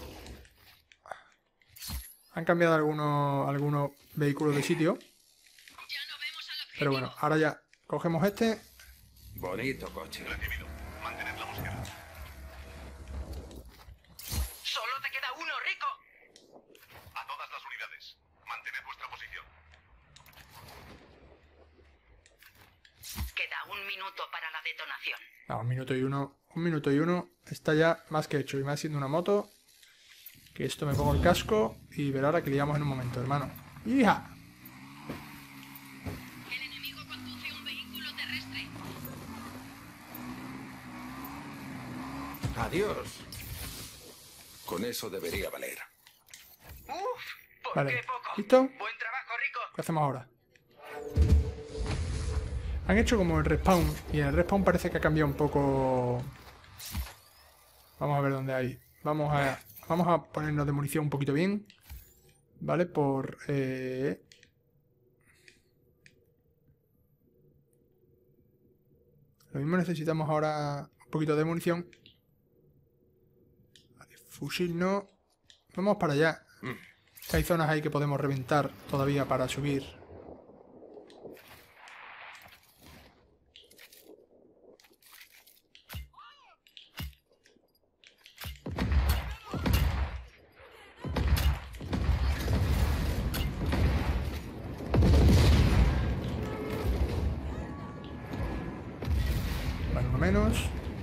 [SPEAKER 1] han cambiado algunos algunos vehículos de sitio.
[SPEAKER 6] Ya no vemos al objetivo.
[SPEAKER 1] Pero bueno, ahora ya cogemos este.
[SPEAKER 5] Bonito coche.
[SPEAKER 4] Recibido. Mantened la búsqueda.
[SPEAKER 3] Solo te queda uno, Rico.
[SPEAKER 4] A todas las unidades. Mantened vuestra posición.
[SPEAKER 2] Queda un minuto para la detonación.
[SPEAKER 1] Ah, un minuto y uno. Un minuto y uno. Está ya más que hecho. Y más siendo una moto. Que esto me pongo el casco. Y ver ahora que liamos en un momento, hermano. ¡Hija!
[SPEAKER 6] El enemigo conduce un vehículo terrestre.
[SPEAKER 5] Adiós. Con eso debería valer.
[SPEAKER 3] Uf, ¿por
[SPEAKER 1] Vale.
[SPEAKER 3] qué poco?
[SPEAKER 1] ¿Listo?
[SPEAKER 3] Buen trabajo, Rico.
[SPEAKER 1] ¿Qué hacemos ahora? Han hecho como el respawn. Y en el respawn parece que ha cambiado un poco. Vamos a ver dónde hay. Vamos a, vamos a ponernos de munición un poquito bien. Vale, por... Eh... Lo mismo necesitamos ahora un poquito de munición. Vale, fusil no. Vamos para allá. Hay zonas ahí que podemos reventar todavía para subir. Vale, uno menos.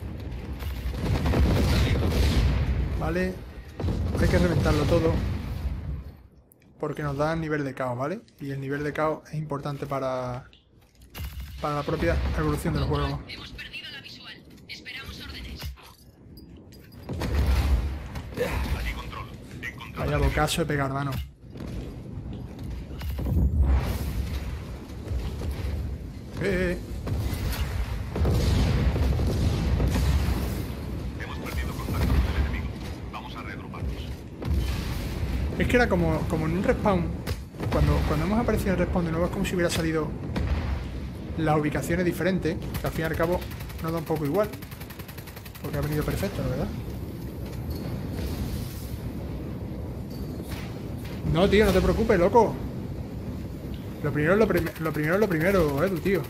[SPEAKER 1] Vale. Hay que reventarlo todo. Porque nos da nivel de caos, ¿vale? Y el nivel de caos es importante para, para la propia evolución del juego.
[SPEAKER 6] Hemos perdido la visual. Esperamos órdenes.
[SPEAKER 4] Allí control. Encontrado.
[SPEAKER 1] Vaya bocazo de pegar, hermano. Eh, eh.
[SPEAKER 4] Hemos perdido contacto con el enemigo. Vamos a reagruparnos.
[SPEAKER 1] Es que era como, como en un respawn. Cuando, cuando hemos aparecido en el respawn de nuevo es como si hubiera salido las ubicaciones diferentes. Que al fin y al cabo nos da un poco igual. Porque ha venido perfecto, la verdad. No, tío, no te preocupes, loco. Lo primero es lo, prim lo primero es lo primero, Edu, tío.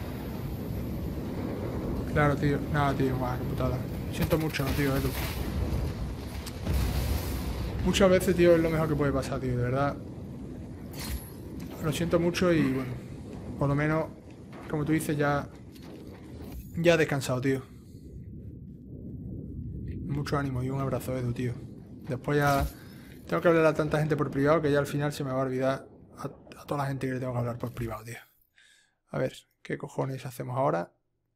[SPEAKER 1] Claro, tío. Nada, tío, guau, qué putada. Siento mucho, tío, Edu. Muchas veces, tío, es lo mejor que puede pasar, tío, de verdad. Lo siento mucho y, bueno, por lo menos, como tú dices, ya... Ya he descansado, tío. Mucho ánimo y un abrazo, Edu, tío. Después ya... Tengo que hablar a tanta gente por privado que ya al final se me va a olvidar a, a toda la gente que le tengo que hablar por privado, tío. A ver, ¿qué cojones hacemos ahora?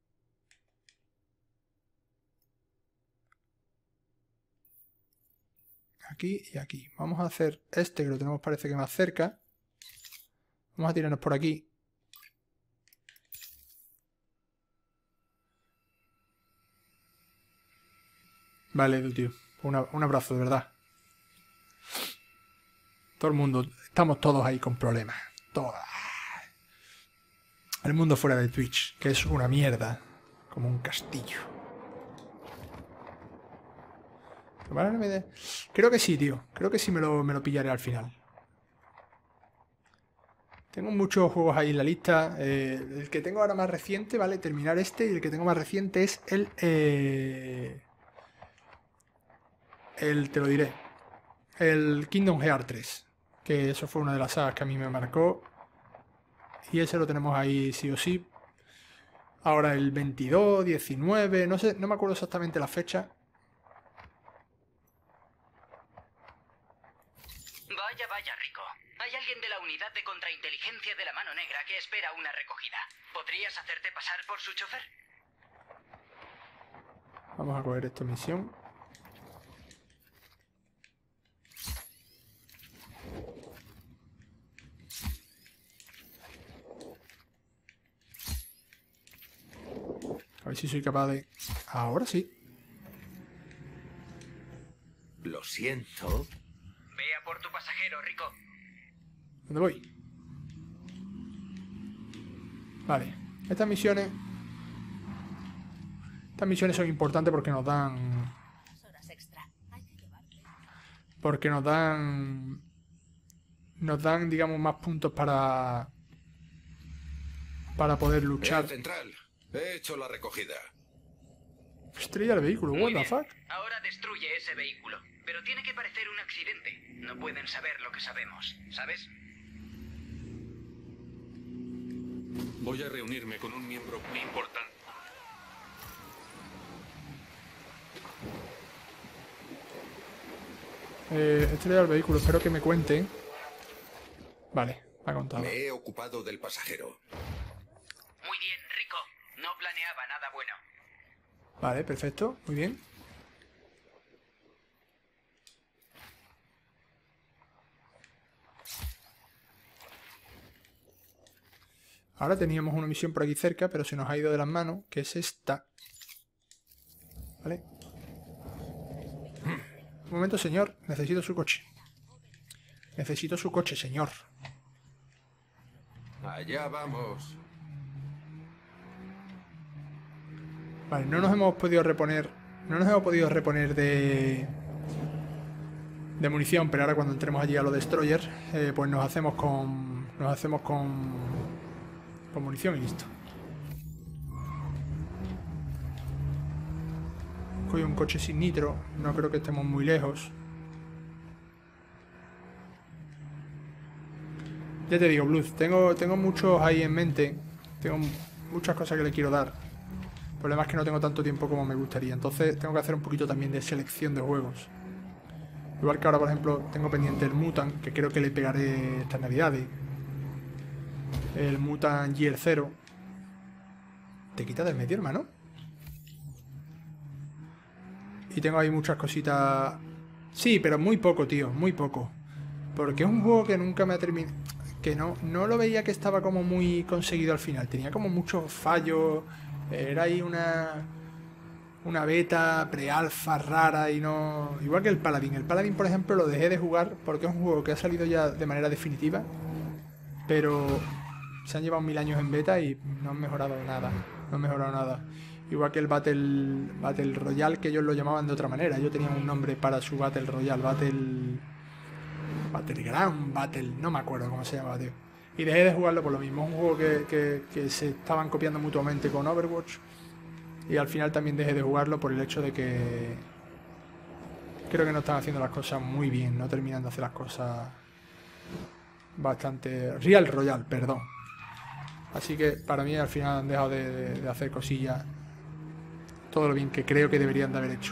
[SPEAKER 1] Aquí y aquí. Vamos a hacer este, que lo tenemos parece que más cerca. Vamos a tirarnos por aquí. Vale, Edu, tío. Una- un abrazo, de verdad. Todo el mundo, estamos todos ahí con problemas. Todas. El mundo fuera de Twitch, que es una mierda. Como un castillo. Vale, no me de- Creo que sí, tío. Creo que sí me lo, me lo pillaré al final. Tengo muchos juegos ahí en la lista. Eh, el que tengo ahora más reciente, ¿vale? Terminar este. Y el que tengo más reciente es el... eh, El, te lo diré. El Kingdom Hearts tres. Que eso fue una de las sagas que a mí me marcó. Y ese lo tenemos ahí sí o sí. Ahora el veintidós, diecinueve, no sé, no me acuerdo exactamente la fecha.
[SPEAKER 3] Vaya, vaya, Rico. Hay alguien de la unidad de contrainteligencia de la Mano Negra que espera una recogida. ¿Podrías hacerte pasar por su chofer?
[SPEAKER 1] Vamos a coger esta misión. A ver si soy capaz de... Ahora sí.
[SPEAKER 5] Lo siento.
[SPEAKER 3] Ve a por tu pasajero, Rico.
[SPEAKER 1] ¿Dónde voy? Vale. Estas misiones... Estas misiones son importantes porque nos dan... Porque nos dan... Nos dan, digamos, más puntos para... Para poder luchar.
[SPEAKER 5] Eh, central. He hecho la recogida.
[SPEAKER 1] Estrella el vehículo, what
[SPEAKER 3] Muy
[SPEAKER 1] the
[SPEAKER 3] bien.
[SPEAKER 1] fuck.
[SPEAKER 3] Ahora destruye ese vehículo. Pero tiene que parecer un accidente. No pueden saber lo que sabemos, ¿sabes?
[SPEAKER 7] Voy a reunirme con un miembro muy importante.
[SPEAKER 1] Eh, estrella el vehículo, espero que me cuente. Vale, me ha contado.
[SPEAKER 5] Me he ocupado del pasajero.
[SPEAKER 3] Muy bien, Rico. No planeaba nada bueno.
[SPEAKER 1] Vale, perfecto, muy bien. Ahora teníamos una misión por aquí cerca, pero se nos ha ido de las manos, que es esta. Vale. Un momento, señor. Necesito su coche. Necesito su coche, señor.
[SPEAKER 5] Allá vamos.
[SPEAKER 1] Vale, no nos hemos podido reponer. No nos hemos podido reponer de... De munición, pero ahora cuando entremos allí a los destroyers, eh, pues nos hacemos con... Nos hacemos con... Con munición y listo. Coge un coche sin nitro. No creo que estemos muy lejos. Ya te digo, Blues, tengo, tengo muchos ahí en mente. Tengo muchas cosas que le quiero dar. El problema es que no tengo tanto tiempo como me gustaría. Entonces tengo que hacer un poquito también de selección de juegos. Igual que ahora, por ejemplo, tengo pendiente el Mutant, que creo que le pegaré estas navidades. El Mutant Year Zero. Te quita del medio, hermano. Y tengo ahí muchas cositas. Sí, pero muy poco, tío, muy poco. Porque es un juego que nunca me ha terminado. Que no, no lo veía que estaba como muy conseguido al final. Tenía como muchos fallos. Era ahí una... Una beta pre-alfa rara y no... Igual que el Paladin. El Paladin, por ejemplo, lo dejé de jugar porque es un juego que ha salido ya de manera definitiva. Pero se han llevado mil años en beta y no han mejorado nada. No han mejorado nada. Igual que el Battle, Battle Royale, que ellos lo llamaban de otra manera. Ellos tenían un nombre para su Battle Royale. Battle... Battleground, Battle... No me acuerdo cómo se llamaba, tío. Y dejé de jugarlo por lo mismo. Es un juego que, que, que se estaban copiando mutuamente con Overwatch. Y al final también dejé de jugarlo por el hecho de que... Creo que no están haciendo las cosas muy bien. No terminan de hacer las cosas... Bastante... Real Royale, perdón. Así que para mí al final han dejado de, de, de hacer cosillas. Todo lo bien que creo que deberían de haber hecho.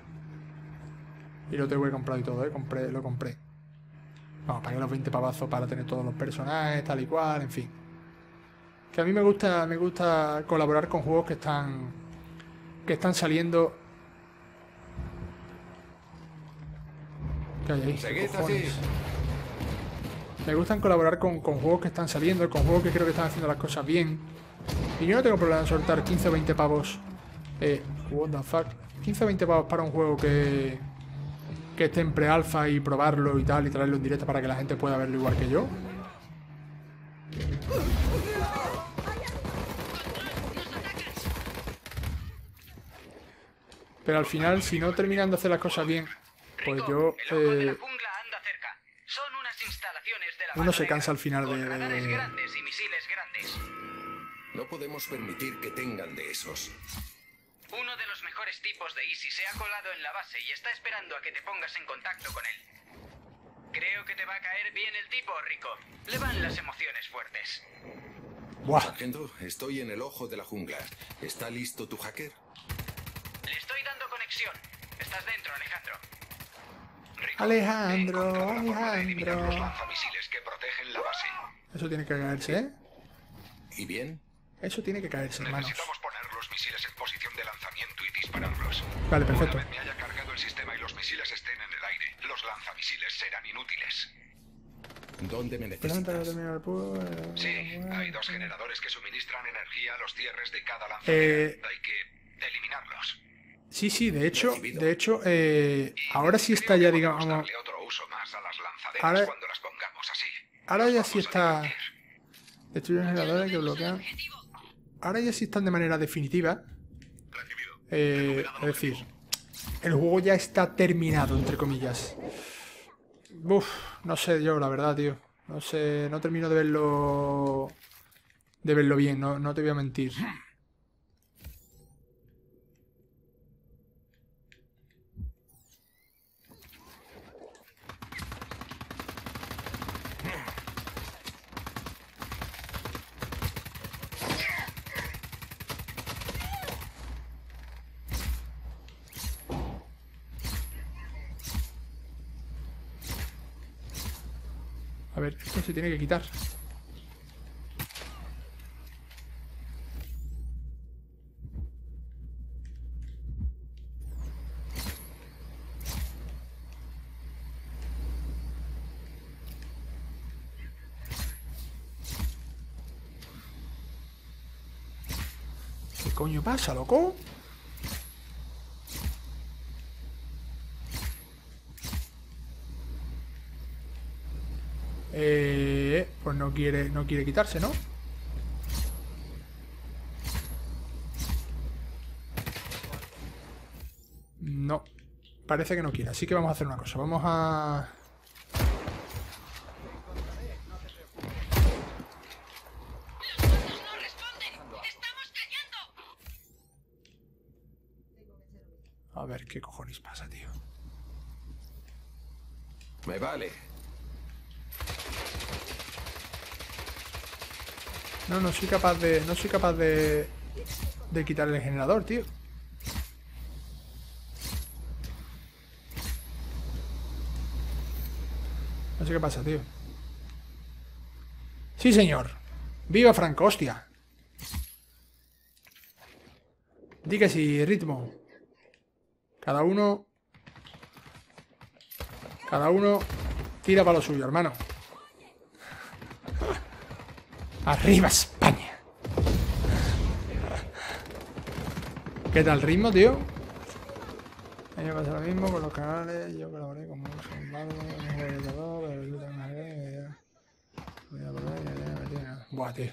[SPEAKER 1] Y lo tengo que comprar y todo, ¿eh? Compré, lo compré. Vamos, pagué los veinte pavazos para tener todos los personajes, tal y cual, en fin. Que a mí me gusta, me gusta colaborar con juegos que están... Que están saliendo... ¿Qué hay ahí? ¿Qué
[SPEAKER 5] Seguid
[SPEAKER 1] cojones?
[SPEAKER 5] así.
[SPEAKER 1] Me gustan colaborar con, con juegos que están saliendo, con juegos que creo que están haciendo las cosas bien. Y yo no tengo problema en soltar quince o veinte pavos. Eh, what the fuck. quince o veinte pavos para un juego que... Que esté en pre-alfa y probarlo y tal, y traerlo en directo para que la gente pueda verlo igual que yo. Pero al final, si no terminan de hacer las cosas bien, pues
[SPEAKER 3] Rico,
[SPEAKER 1] yo...
[SPEAKER 3] el ojo de la
[SPEAKER 1] Eh,
[SPEAKER 3] jungla anda cerca. Son unas instalaciones de la
[SPEAKER 1] uno
[SPEAKER 3] Mano
[SPEAKER 1] se
[SPEAKER 3] Negra,
[SPEAKER 1] cansa al final
[SPEAKER 3] con
[SPEAKER 1] de...
[SPEAKER 3] radares grandes y misiles grandes.
[SPEAKER 5] No podemos permitir que tengan de esos.
[SPEAKER 3] Uno de los mejores tipos de Easy se ha colado en la base y está esperando a que te pongas en contacto con él. Creo que te va a caer bien el tipo, Rico. Le van las emociones fuertes.
[SPEAKER 1] Buah.
[SPEAKER 5] Sargento, estoy en el ojo de la jungla. ¿Está listo tu hacker?
[SPEAKER 3] Le estoy dando conexión. Estás dentro, Alejandro.
[SPEAKER 4] Rico,
[SPEAKER 1] Alejandro,
[SPEAKER 4] he encontrado la forma de eliminar
[SPEAKER 1] Alejandro.
[SPEAKER 4] los lanzamisiles que protegen la base.
[SPEAKER 1] Eso tiene que caerse, ¿eh?
[SPEAKER 5] ¿Y bien?
[SPEAKER 1] Eso tiene que caerse, hermanos.
[SPEAKER 4] Necesitamos poner los misiles en posición de lanzamiento y dispararlos.
[SPEAKER 1] Vale, perfecto.
[SPEAKER 4] Una vez me haya cargado el sistema y los misiles estén en el aire, los lanzamisiles serán inútiles.
[SPEAKER 5] ¿Dónde me
[SPEAKER 1] Espérame para
[SPEAKER 5] necesitas?
[SPEAKER 1] terminar el pu- eh,
[SPEAKER 4] Sí,
[SPEAKER 1] bueno,
[SPEAKER 4] hay dos
[SPEAKER 1] sí.
[SPEAKER 4] generadores que suministran energía a los cierres de cada
[SPEAKER 1] Eh,
[SPEAKER 4] lanzamiento. Hay que eliminarlos.
[SPEAKER 1] Sí, sí, de hecho,
[SPEAKER 5] Recibido.
[SPEAKER 1] de hecho, eh,
[SPEAKER 4] Y
[SPEAKER 1] ahora sí
[SPEAKER 4] creo
[SPEAKER 1] está
[SPEAKER 4] que
[SPEAKER 1] ya,
[SPEAKER 4] podemos
[SPEAKER 1] digamos,
[SPEAKER 4] darle otro uso más a las lanzaderas
[SPEAKER 1] Ahora-
[SPEAKER 4] cuando las pongamos así.
[SPEAKER 1] ahora
[SPEAKER 4] Nos
[SPEAKER 1] ya
[SPEAKER 4] vamos
[SPEAKER 1] sí
[SPEAKER 4] a
[SPEAKER 1] está,
[SPEAKER 4] divertir.
[SPEAKER 1] destruyen generadores que bloquean, ahora ya sí están de manera definitiva,
[SPEAKER 4] Recibido.
[SPEAKER 1] eh, es decir, el juego ya está terminado, entre comillas. Uf, no sé yo, la verdad, tío, no sé, no termino de verlo, de verlo bien, no, no te voy a mentir. A ver, esto se tiene que quitar. ¿Qué coño pasa, loco? Eh, pues no quiere, no quiere quitarse, ¿no? No, parece que no quiere. Así que vamos a hacer una cosa. Vamos a...
[SPEAKER 6] ¡No responden! ¡Estamos cayendo!
[SPEAKER 1] A ver qué cojones pasa, tío.
[SPEAKER 5] Me vale.
[SPEAKER 1] No, no soy capaz de... No soy capaz de... De quitar el generador, tío. No sé qué pasa, tío. Sí, señor. ¡Viva Franco, hostia! Di que sí, ritmo. Cada uno... Cada uno tira para lo suyo, hermano. ¡Arriba España! ¿Qué tal ritmo, tío? A mí me pasa lo mismo con los canales. Yo colaboré con muchos embargos, no juego de todo, pero resulta una idea. Buah, tío.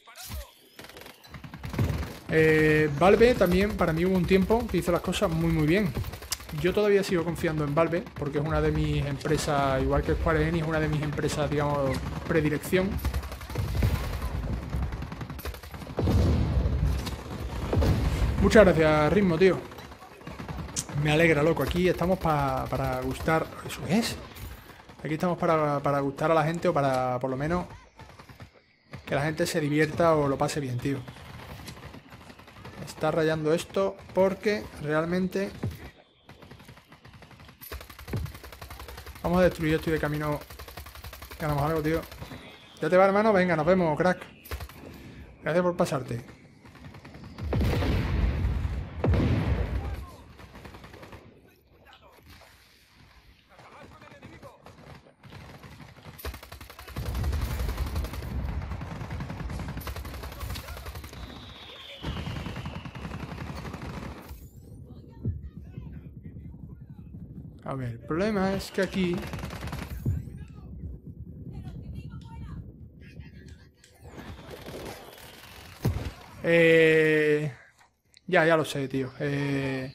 [SPEAKER 1] Eh, Valve también, para mí hubo un tiempo que hizo las cosas muy muy bien. Yo todavía sigo confiando en Valve porque es una de mis empresas, igual que Square Enix, una de mis empresas, digamos, predilección. Muchas gracias, Ritmo, tío. Me alegra, loco. Aquí estamos pa, para gustar. ¿Eso es? Aquí estamos para, para gustar a la gente o para, por lo menos, que la gente se divierta o lo pase bien, tío. Me está rayando esto porque realmente... Vamos a destruir esto y de camino ganamos algo, tío. ¿Ya te va, hermano? Venga, nos vemos, crack. Gracias por pasarte. A ver, el problema es que aquí... Eh... Ya, ya lo sé, tío. Eh...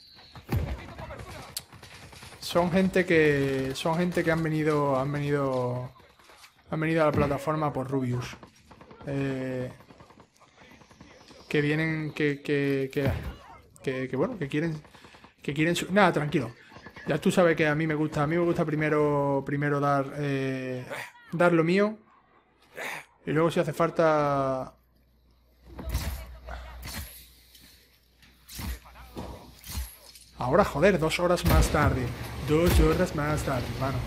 [SPEAKER 1] Son gente que... Son gente que han venido... Han venido... Han venido a la plataforma por Rubius. Eh... Que vienen... Que... Que... Que... Que, que bueno, que quieren... Que quieren... Su... Nada, tranquilo. Ya tú sabes que a mí me gusta, a mí me gusta primero, primero dar, eh, dar lo mío y luego si hace falta Ahora, joder, dos horas más tarde. Dos horas más tarde, mano.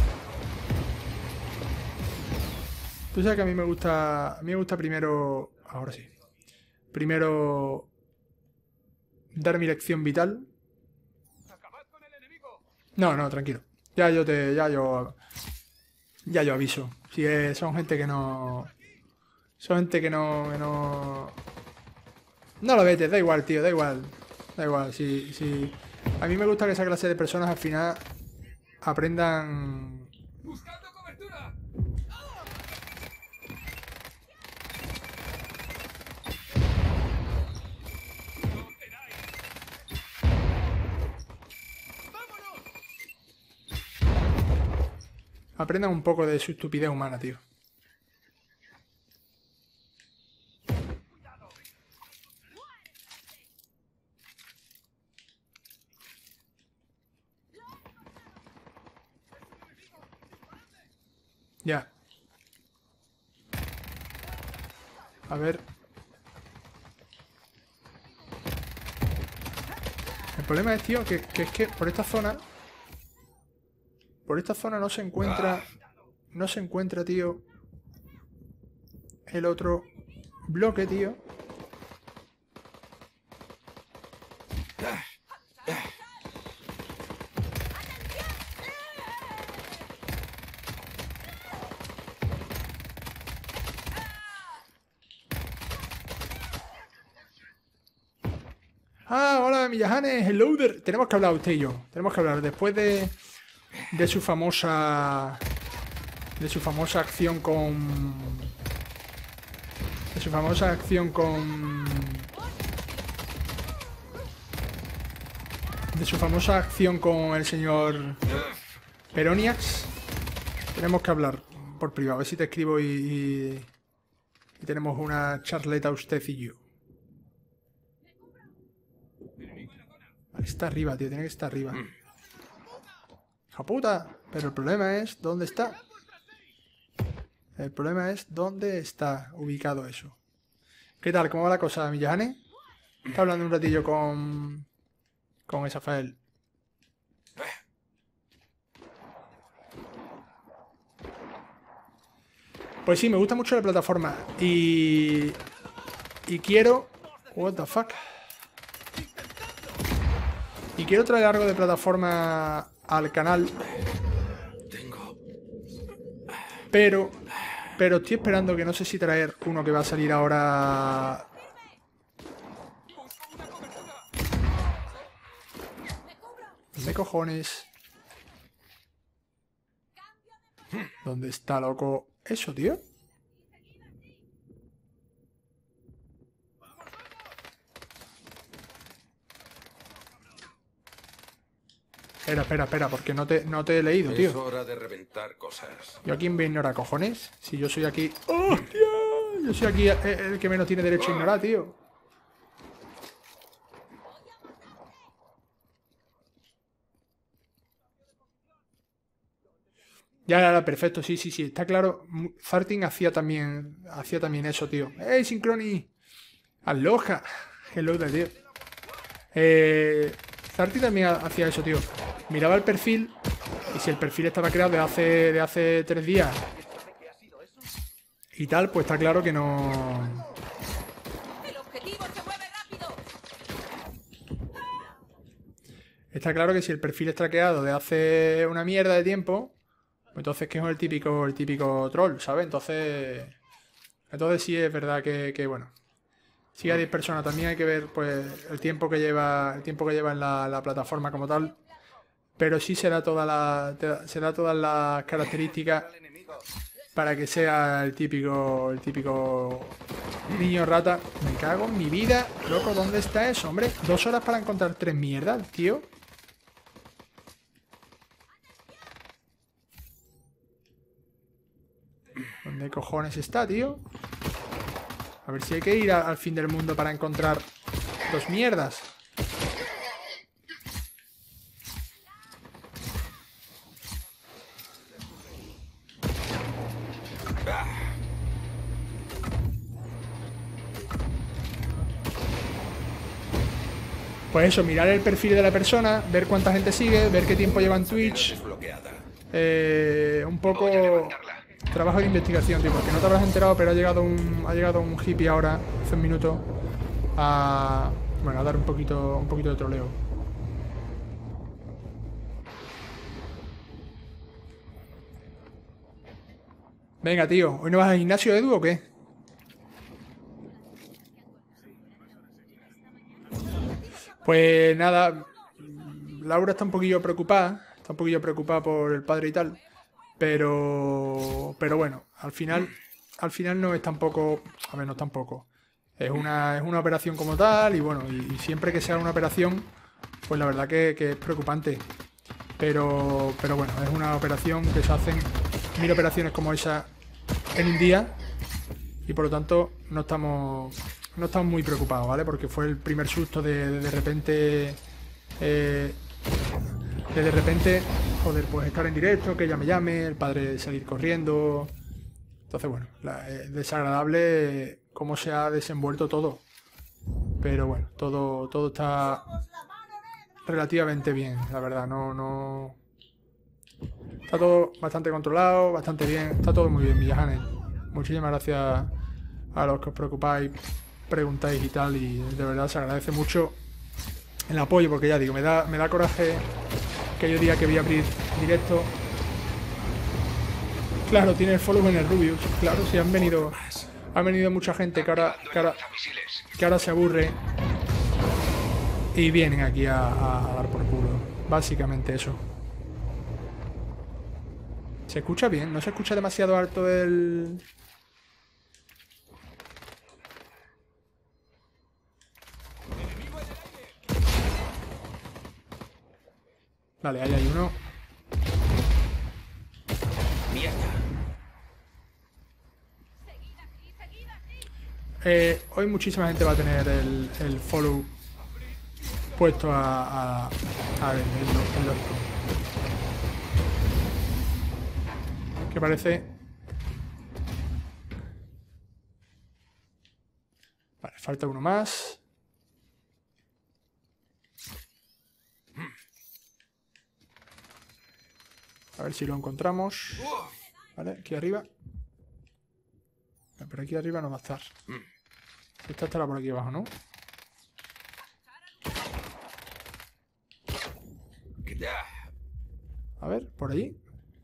[SPEAKER 1] Tú sabes que a mí me gusta... A mí me gusta primero... Ahora sí. Primero... Dar mi lección vital. No, no, tranquilo. Ya yo te... Ya yo... Ya yo aviso. Si es, son gente que no... Son gente que no... Que no... No lo vete, da igual, tío, da igual. Da igual, si... si... A mí me gusta que esa clase de personas al final aprendan...
[SPEAKER 8] ¡Buscando cobertura!
[SPEAKER 1] Aprendan un poco de su estupidez humana, tío. Ya. A ver. El problema es, tío, que, que es que por esta zona... Por esta zona no se encuentra... No se encuentra, tío... El otro bloque, tío. Ah, hola, Miyahane, hello there. Tenemos que hablar usted y yo. Tenemos que hablar después de... De su famosa... De su famosa acción con... De su famosa acción con... De su famosa acción con el señor... Peroniax. Tenemos que hablar por privado. A ver si te escribo y... Y, y tenemos una charleta usted y yo. Vale, está arriba, tío. Tiene que estar arriba. ¡Hija puta! Pero el problema es... ¿Dónde está? El problema es... ¿Dónde está ubicado eso? ¿Qué tal? ¿Cómo va la cosa, Miyahane? Está hablando un ratillo con... Con Esafael. Pues sí, me gusta mucho la plataforma. Y... Y quiero... What the fuck. Y quiero traer algo de plataforma al canal. Pero... Pero estoy esperando que no sé si traer uno que va a salir ahora... ¿Dónde cojones? ¿Dónde está, loco? ¿Eso, tío? Espera, espera, espera, porque no te, no te he leído, tío.
[SPEAKER 5] Es hora de reventar cosas.
[SPEAKER 1] ¿Yo a quién me ignora, cojones? Si yo soy aquí... ¡Hostia! Yo soy aquí el que menos tiene derecho a ignorar, tío. Ya, ya, ya, perfecto, sí, sí, sí, está claro. Zartin hacía también hacía también eso, tío. ¡Ey, Synchrony! ¡Aloha! Hello there, tío. Eh, Zartin también hacía eso, tío. Miraba el perfil y si el perfil estaba creado de hace, de hace tres días y tal, pues está claro que no... Está claro que si el perfil está creado de hace una mierda de tiempo... Entonces que es el típico, el típico troll, ¿sabes? Entonces, entonces sí es verdad que, que bueno, si hay diez personas también hay que ver pues el tiempo que lleva, el tiempo que lleva en la, la plataforma como tal, pero sí se da toda la, se da todas las características para que sea el típico, el típico niño rata. Me cago en mi vida, loco, ¿dónde está eso, hombre? Dos horas para encontrar tres mierdas, tío. ¿Dónde cojones está, tío? A ver si hay que ir a, al fin del mundo para encontrar dos mierdas. Pues eso, mirar el perfil de la persona, ver cuánta gente sigue, ver qué tiempo lleva en Twitch. Eh, un poco trabajo de investigación, tío, porque no te habrás enterado, pero ha llegado un, ha llegado un hippie ahora, hace un minuto, a, bueno, a dar un poquito, un poquito de troleo. Venga, tío, ¿hoy no vas al gimnasio, Edu, o qué? Pues nada, Laura está un poquillo preocupada, está un poquillo preocupada por el padre y tal, pero, pero bueno, al final, al final no es tampoco, a ver, no es tampoco, es una, es una operación como tal y bueno, y, y siempre que sea una operación, pues la verdad que, que es preocupante, pero, pero bueno, es una operación que se hacen mil operaciones como esa en un día y por lo tanto no estamos... No estamos muy preocupados, ¿vale? Porque fue el primer susto de de, de repente... Eh, de de repente, joder, pues estar en directo, que ella me llame, el padre salir corriendo... Entonces, bueno, la, eh, desagradable cómo se ha desenvuelto todo. Pero bueno, todo, todo está relativamente bien, la verdad, no, no... Está todo bastante controlado, bastante bien, está todo muy bien, Villajanes. Muchísimas gracias a los que os preocupáis, preguntáis y tal, y de verdad se agradece mucho el apoyo, porque ya digo, me da, me da coraje que yo diga que voy a abrir directo. Claro, tiene el follow en el Rubius, claro, si han venido, han venido mucha gente que ahora, que ahora, que ahora se aburre y vienen aquí a, a, a dar por culo, básicamente eso. ¿Se escucha bien? ¿No se escucha demasiado alto el...? Vale, ahí hay uno. Eh, hoy muchísima gente va a tener el, el follow puesto a... a, a ver, el, el, el, que parece... Vale, falta uno más. A ver si lo encontramos. Vale, aquí arriba. Pero aquí arriba no va a estar. Esta estará por aquí abajo, ¿no? A ver, por allí.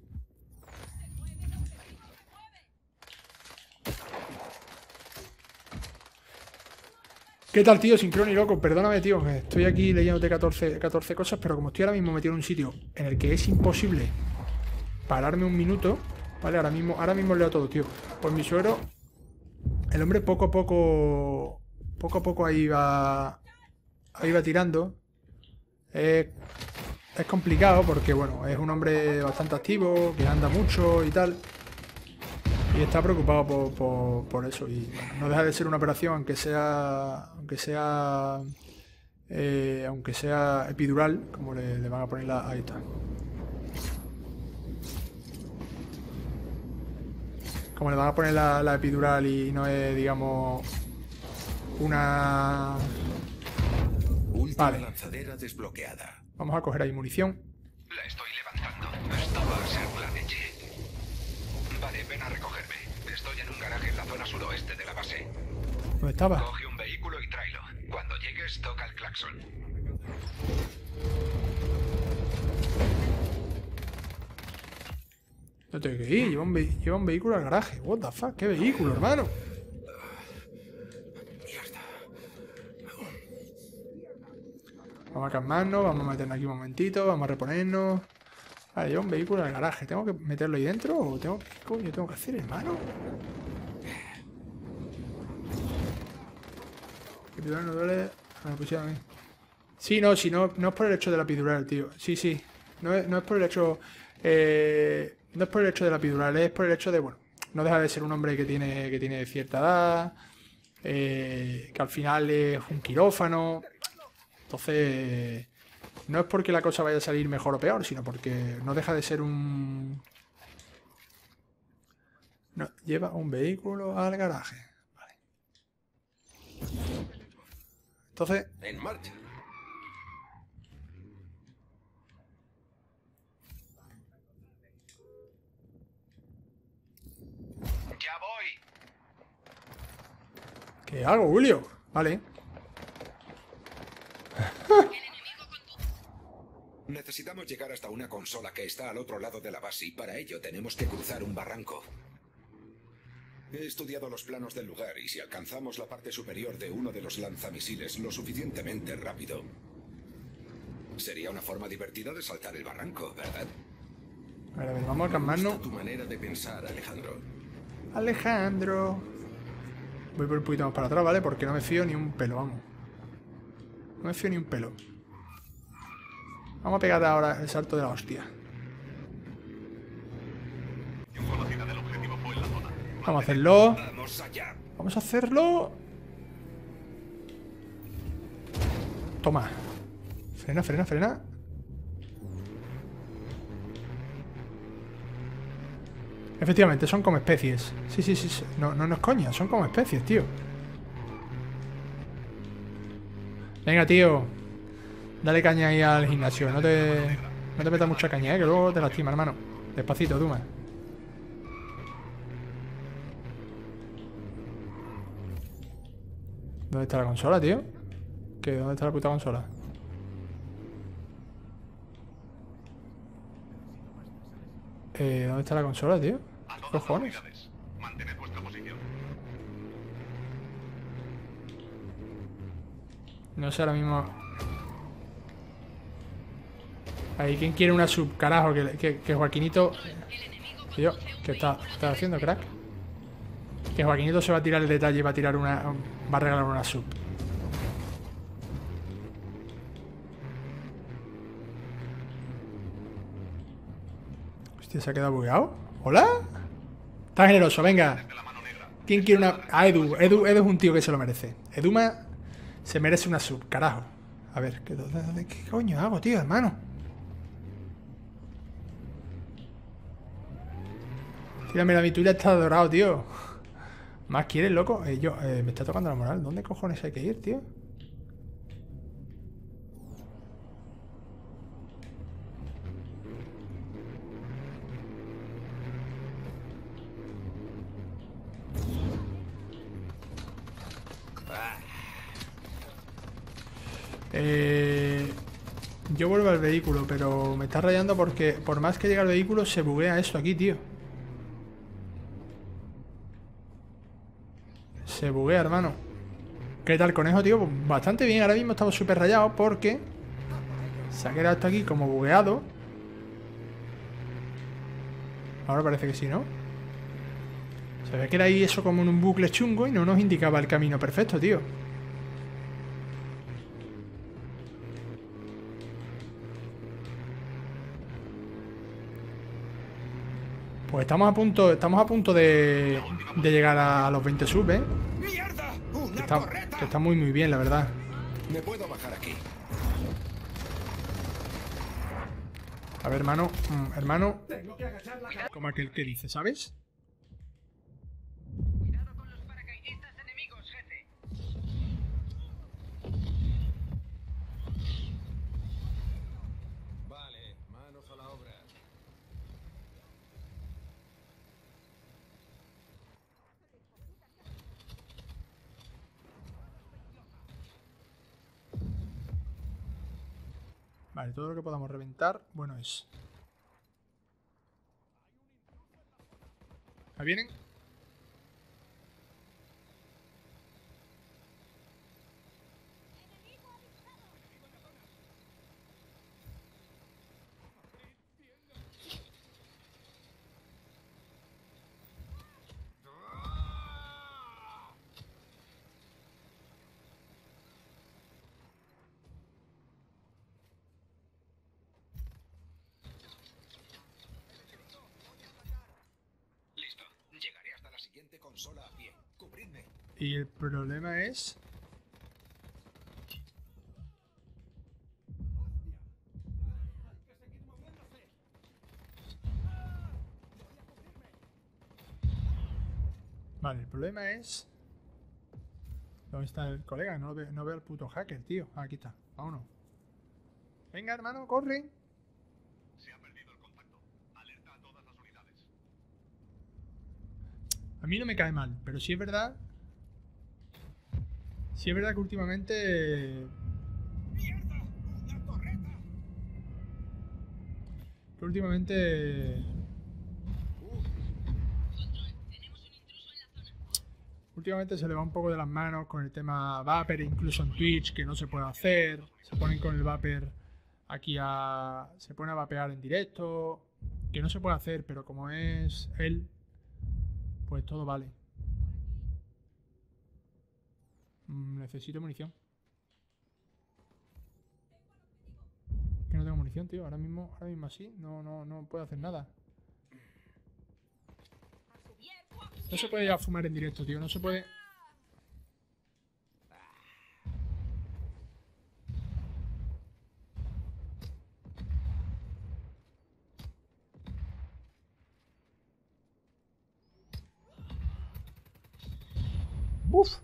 [SPEAKER 1] ¿Qué tal, tío? Sincroni, loco. Perdóname, tío, que estoy aquí leyéndote catorce, catorce cosas, pero como estoy ahora mismo metido en un sitio en el que es imposible pararme un minuto, ¿vale? Ahora mismo, ahora mismo leo todo, tío. Pues mi suegro, el hombre poco a poco, poco a poco ahí va, ahí va tirando. Es, es complicado porque, bueno, es un hombre bastante activo, que anda mucho y tal. Y está preocupado por, por, por eso. Y bueno, no deja de ser una operación, aunque sea, aunque sea, eh, aunque sea epidural, como le, le van a poner la... Ahí está. Como le van a poner la, la epidural y no es, digamos, una...
[SPEAKER 5] Última
[SPEAKER 1] Vale.
[SPEAKER 5] lanzadera desbloqueada.
[SPEAKER 1] Vamos a coger ahí munición.
[SPEAKER 4] La estoy levantando. Esto va a ser la leche. Vale, ven a recogerme. Estoy en un garaje en la zona suroeste de la base.
[SPEAKER 1] ¿Dónde estaba?
[SPEAKER 4] Coge un vehículo y tráelo. Cuando llegues, toca el claxon.
[SPEAKER 1] No tengo que ir. Lleva un, ve- lleva un vehículo al garaje. What the fuck? ¿Qué vehículo, hermano? Vamos a calmarnos. Vamos a meternos aquí un momentito. Vamos a reponernos. Vale, lleva un vehículo al garaje. ¿Tengo que meterlo ahí dentro o tengo que... ¿Qué coño tengo que hacer, hermano? Que epidural no duele. Me pusieron ahí. Sí, no, si no, no es por el hecho de la epidural, tío. Sí, sí. No es, no es por el hecho. Eh, no es por el hecho de la epidural, es por el hecho de, bueno, no deja de ser un hombre que tiene, que tiene cierta edad. Eh, que al final es un quirófano. Entonces. No es porque la cosa vaya a salir mejor o peor, sino porque no deja de ser un. No, lleva un vehículo al garaje. Vale. Entonces.
[SPEAKER 5] En marcha.
[SPEAKER 4] Ya voy.
[SPEAKER 1] ¿Qué hago, Julio? Vale.
[SPEAKER 5] Necesitamos llegar hasta una consola que está al otro lado de la base y para ello tenemos que cruzar un barranco. He estudiado los planos del lugar y si alcanzamos la parte superior de uno de los lanzamisiles lo suficientemente rápido, sería una forma divertida de saltar el barranco, ¿verdad?
[SPEAKER 1] A ver, a ver, vamos a
[SPEAKER 5] Me
[SPEAKER 1] calmarnos.
[SPEAKER 5] gusta tu manera de pensar, Alejandro.
[SPEAKER 1] Alejandro. Voy por un poquito más para atrás, ¿vale? Porque no me fío ni un pelo, vamos. No me fío ni un pelo. Vamos a pegar ahora el salto de la hostia. Vamos a hacerlo.
[SPEAKER 5] Vamos allá.
[SPEAKER 1] Vamos a hacerlo. Toma. Frena, frena, frena. Efectivamente, son como especies. Sí, sí, sí, sí. No, no, no es coña, son como especies, tío. Venga, tío. Dale caña ahí al gimnasio. No te, no te metas mucha caña, eh, que luego te lastima, hermano. Despacito, Duma. ¿Dónde está la consola, tío? ¿Qué? ¿Dónde está la puta consola? Eh, ¿dónde está la consola, tío? ¿Qué cojones?
[SPEAKER 4] Mantened vuestra posición.
[SPEAKER 1] No sé ahora mismo. Ahí, ¿quién quiere una sub? Carajo, que, que, que Joaquinito. Tío, ¿qué está, qué está haciendo, crack? Que Joaquinito se va a tirar el detalle y va a tirar una. Va a regalar una sub. Hostia, se ha quedado bugueado. ¿Hola? Está generoso, venga. ¿Quién quiere una...? A Edu. Edu. Edu es un tío que se lo merece. Eduma se merece una sub, carajo. A ver, ¿qué, qué coño hago, tío, hermano? Tírame la mitulla, está dorado, tío. ¿Más quieres, loco? Eh, yo, eh, me está tocando la moral. ¿Dónde cojones hay que ir, tío? Eh, yo vuelvo al vehículo, pero me está rayando porque por más que llegue al vehículo se buguea esto aquí, tío. Se buguea, hermano. ¿Qué tal, conejo, tío? Pues bastante bien. Ahora mismo estamos súper rayados porque se ha quedado esto aquí como bugueado. Ahora parece que sí, ¿no? Se ve que era ahí eso como en un bucle chungo y no nos indicaba el camino perfecto, tío. Pues estamos a punto, estamos a punto de, de llegar a los veinte subs, ¿eh?
[SPEAKER 5] ¡Mierda! ¡Una
[SPEAKER 1] Que está,
[SPEAKER 5] torreta!
[SPEAKER 1] que está muy muy bien, la verdad.
[SPEAKER 5] Me puedo bajar aquí.
[SPEAKER 1] A ver, hermano, mm, hermano. Como aquel que dice, ¿sabes?
[SPEAKER 3] Cuidado con los paracaidistas enemigos, jefe.
[SPEAKER 5] Vale, manos a la obra.
[SPEAKER 1] Vale, todo lo que podamos reventar, bueno es. ¿Ahí vienen?
[SPEAKER 5] Listo. Llegaré hasta la siguiente consola a pie. Cubridme.
[SPEAKER 1] Y el problema es... Vale, el problema es... ¿Dónde está el colega? No veo, no veo al puto hacker, tío. Ah, aquí está. Vámonos. Venga, hermano, corre.
[SPEAKER 4] Se ha perdido el contacto. Alerta a todas las unidades.
[SPEAKER 1] A mí no me cae mal, pero sí es verdad... Sí es verdad que últimamente... Que últimamente... Últimamente se le va un poco de las manos con el tema Vapor, incluso en Twitch, que no se puede hacer. Se ponen con el Vapor aquí a... Se pone a vapear en directo, que no se puede hacer, pero como es él, pues todo vale. Mm, necesito munición. Que no tengo munición, tío. Ahora mismo, ahora mismo así, no, no, no puedo hacer nada. No se puede ya fumar en directo, tío. No se puede... ¡Buf!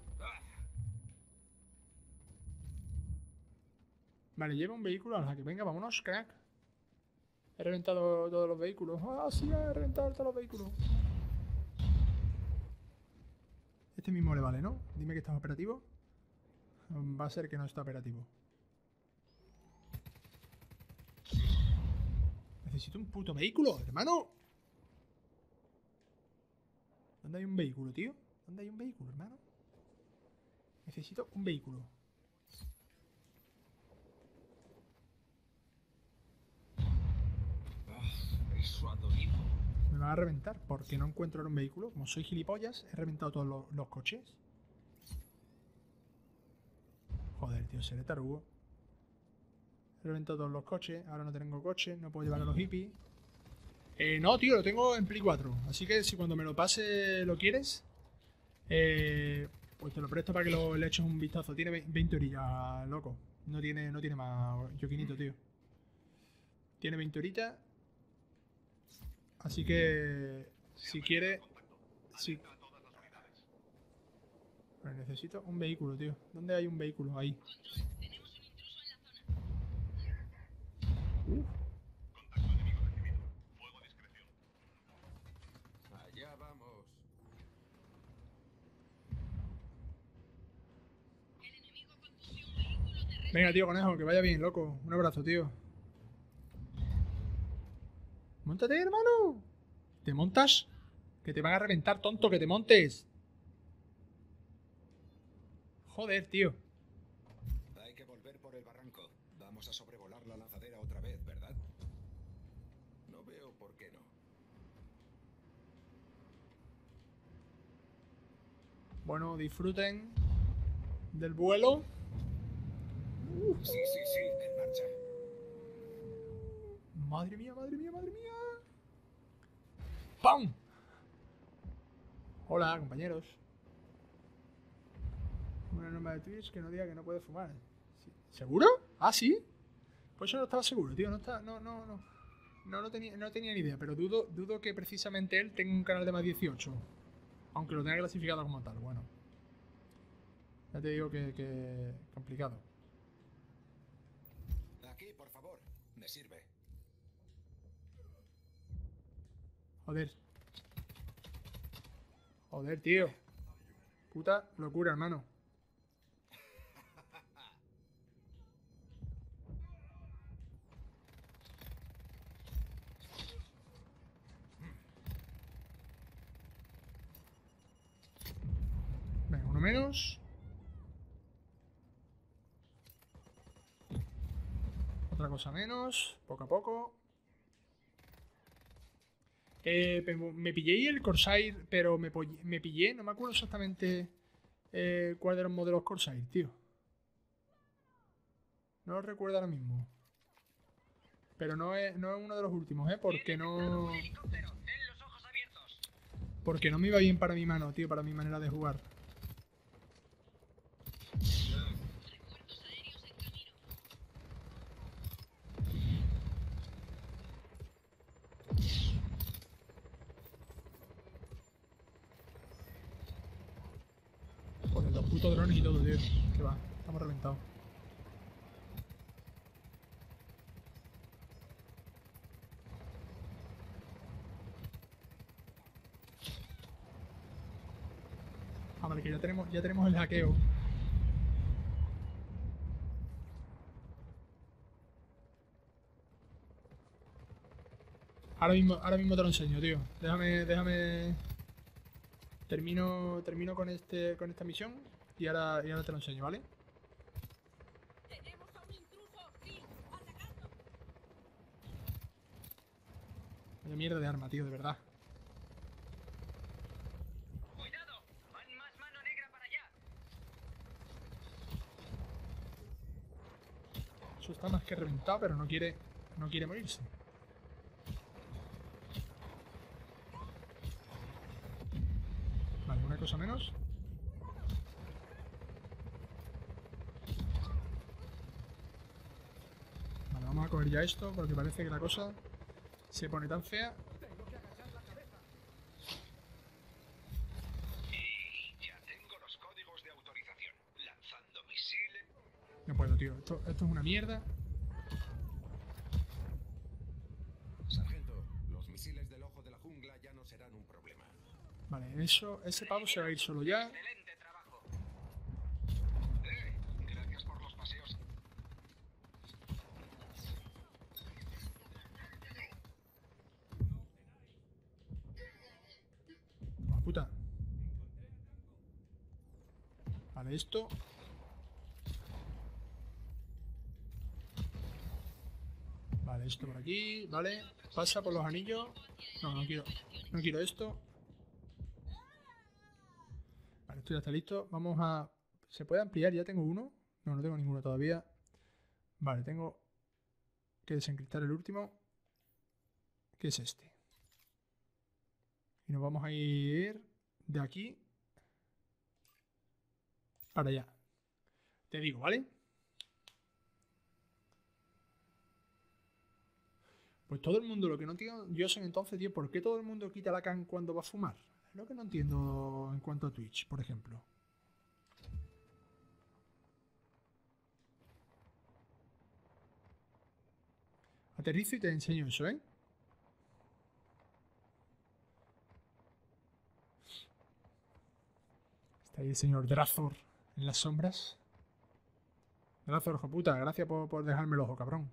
[SPEAKER 1] Vale, lleva un vehículo a la que venga, vámonos, crack. He reventado todos los vehículos. ¡Ah, sí! He reventado todos los vehículos. Este mismo le vale, ¿no? Dime que está operativo. Va a ser que no está operativo. Necesito un puto vehículo, hermano. ¿Dónde hay un vehículo, tío? ¿Dónde hay un vehículo, hermano? Necesito un vehículo.
[SPEAKER 4] Eso ha dolido.
[SPEAKER 1] Me va a reventar porque no encuentro un vehículo. Como soy gilipollas, he reventado todos los, los coches. Joder, tío, seré tarugo. He reventado todos los coches. Ahora no tengo coche. No puedo llevar a los hippies. Eh, no, tío, lo tengo en Play cuatro. Así que si cuando me lo pase lo quieres, eh, pues te lo presto para que lo, le eches un vistazo. Tiene veinte orillas, loco. No tiene, no tiene más yoquinito, tío. Tiene veinte horitas. Así que, si quiere... Si... Pero necesito un vehículo, tío. ¿Dónde hay un vehículo? Ahí. Uf.
[SPEAKER 4] Allá vamos.
[SPEAKER 1] Venga, tío, conejo, que vaya bien, loco. Un abrazo, tío. ¡Móntate, hermano! ¿Te montas? Que te van a reventar, tonto, que te montes. Joder, tío.
[SPEAKER 5] Hay que volver por el barranco. Vamos a sobrevolar la lanzadera otra vez, ¿verdad?
[SPEAKER 4] No veo por qué no.
[SPEAKER 1] Bueno, disfruten del vuelo.
[SPEAKER 5] Sí, sí, sí, en marcha.
[SPEAKER 1] Madre mía, madre mía, madre mía. ¡Pam! Hola, compañeros. Una norma de Twitch que no diga que no puede fumar. Sí. ¿Seguro? ¿Ah, sí? Pues yo no estaba seguro, tío. No está, no, no, no. No, no tenía, no tenía ni idea, pero dudo, dudo que precisamente él tenga un canal de más dieciocho. Aunque lo tenga clasificado como tal. Bueno. Ya te digo que, que complicado.
[SPEAKER 5] Aquí, por favor. Me sirve.
[SPEAKER 1] Joder. Joder, tío. Puta locura, hermano. Venga, uno menos. Otra cosa menos. Poco a poco. Eh, me pillé el Corsair, pero me, me pillé, no me acuerdo exactamente eh, cuál de los modelos Corsair, tío. No lo recuerdo ahora mismo. Pero no es, no es uno de los últimos, ¿eh? Porque no... Porque no me iba bien para mi mano, tío, para mi manera de jugar. Joder, los putos drones y todo, tío. Que va, estamos reventados. Ah, vale, que ya tenemos, ya tenemos el hackeo. Ahora mismo, ahora mismo te lo enseño, tío. Déjame, déjame. Termino, termino con este, con esta misión y ahora, y ahora te lo enseño, ¿vale?
[SPEAKER 6] Tenemos a un intruso hostil atacando.
[SPEAKER 1] Vaya mierda de arma, tío, de verdad.
[SPEAKER 3] ¡Cuidado! ¡Van más mano negra para allá!
[SPEAKER 1] Eso está más que reventado, pero no quiere, no quiere morirse. Vale, una cosa menos. Vale, vamos a coger ya esto porque parece que la cosa se pone tan fea.
[SPEAKER 4] Y ya tengo los códigos de autorización. Lanzando misiles.
[SPEAKER 1] No puedo, tío. Esto, esto es una mierda.
[SPEAKER 5] Sargento, los misiles del ojo de la jungla ya no serán un problema.
[SPEAKER 1] Vale, eso, ese pavo se va a ir solo ya.
[SPEAKER 3] ¡Excelente trabajo!
[SPEAKER 4] Eh, gracias por los paseos.
[SPEAKER 1] Toma, puta. Vale, esto. Vale, esto por aquí. Vale. Pasa por los anillos. No, no quiero. No quiero esto. Vale, esto ya está listo. Vamos a... ¿Se puede ampliar? ¿Ya tengo uno? No, no tengo ninguno todavía. Vale, tengo que desencriptar el último. Que es este. Y nos vamos a ir de aquí para allá. Te digo, ¿vale? Pues todo el mundo, lo que no entiendo, yo sé entonces, tío, ¿por qué todo el mundo quita la can cuando va a fumar? Es lo que no entiendo en cuanto a Twitch, por ejemplo. Aterrizo y te enseño eso, ¿eh? Está ahí el señor Drazor en las sombras. Drazor, hijo puta, gracias por, por dejarme el ojo, cabrón.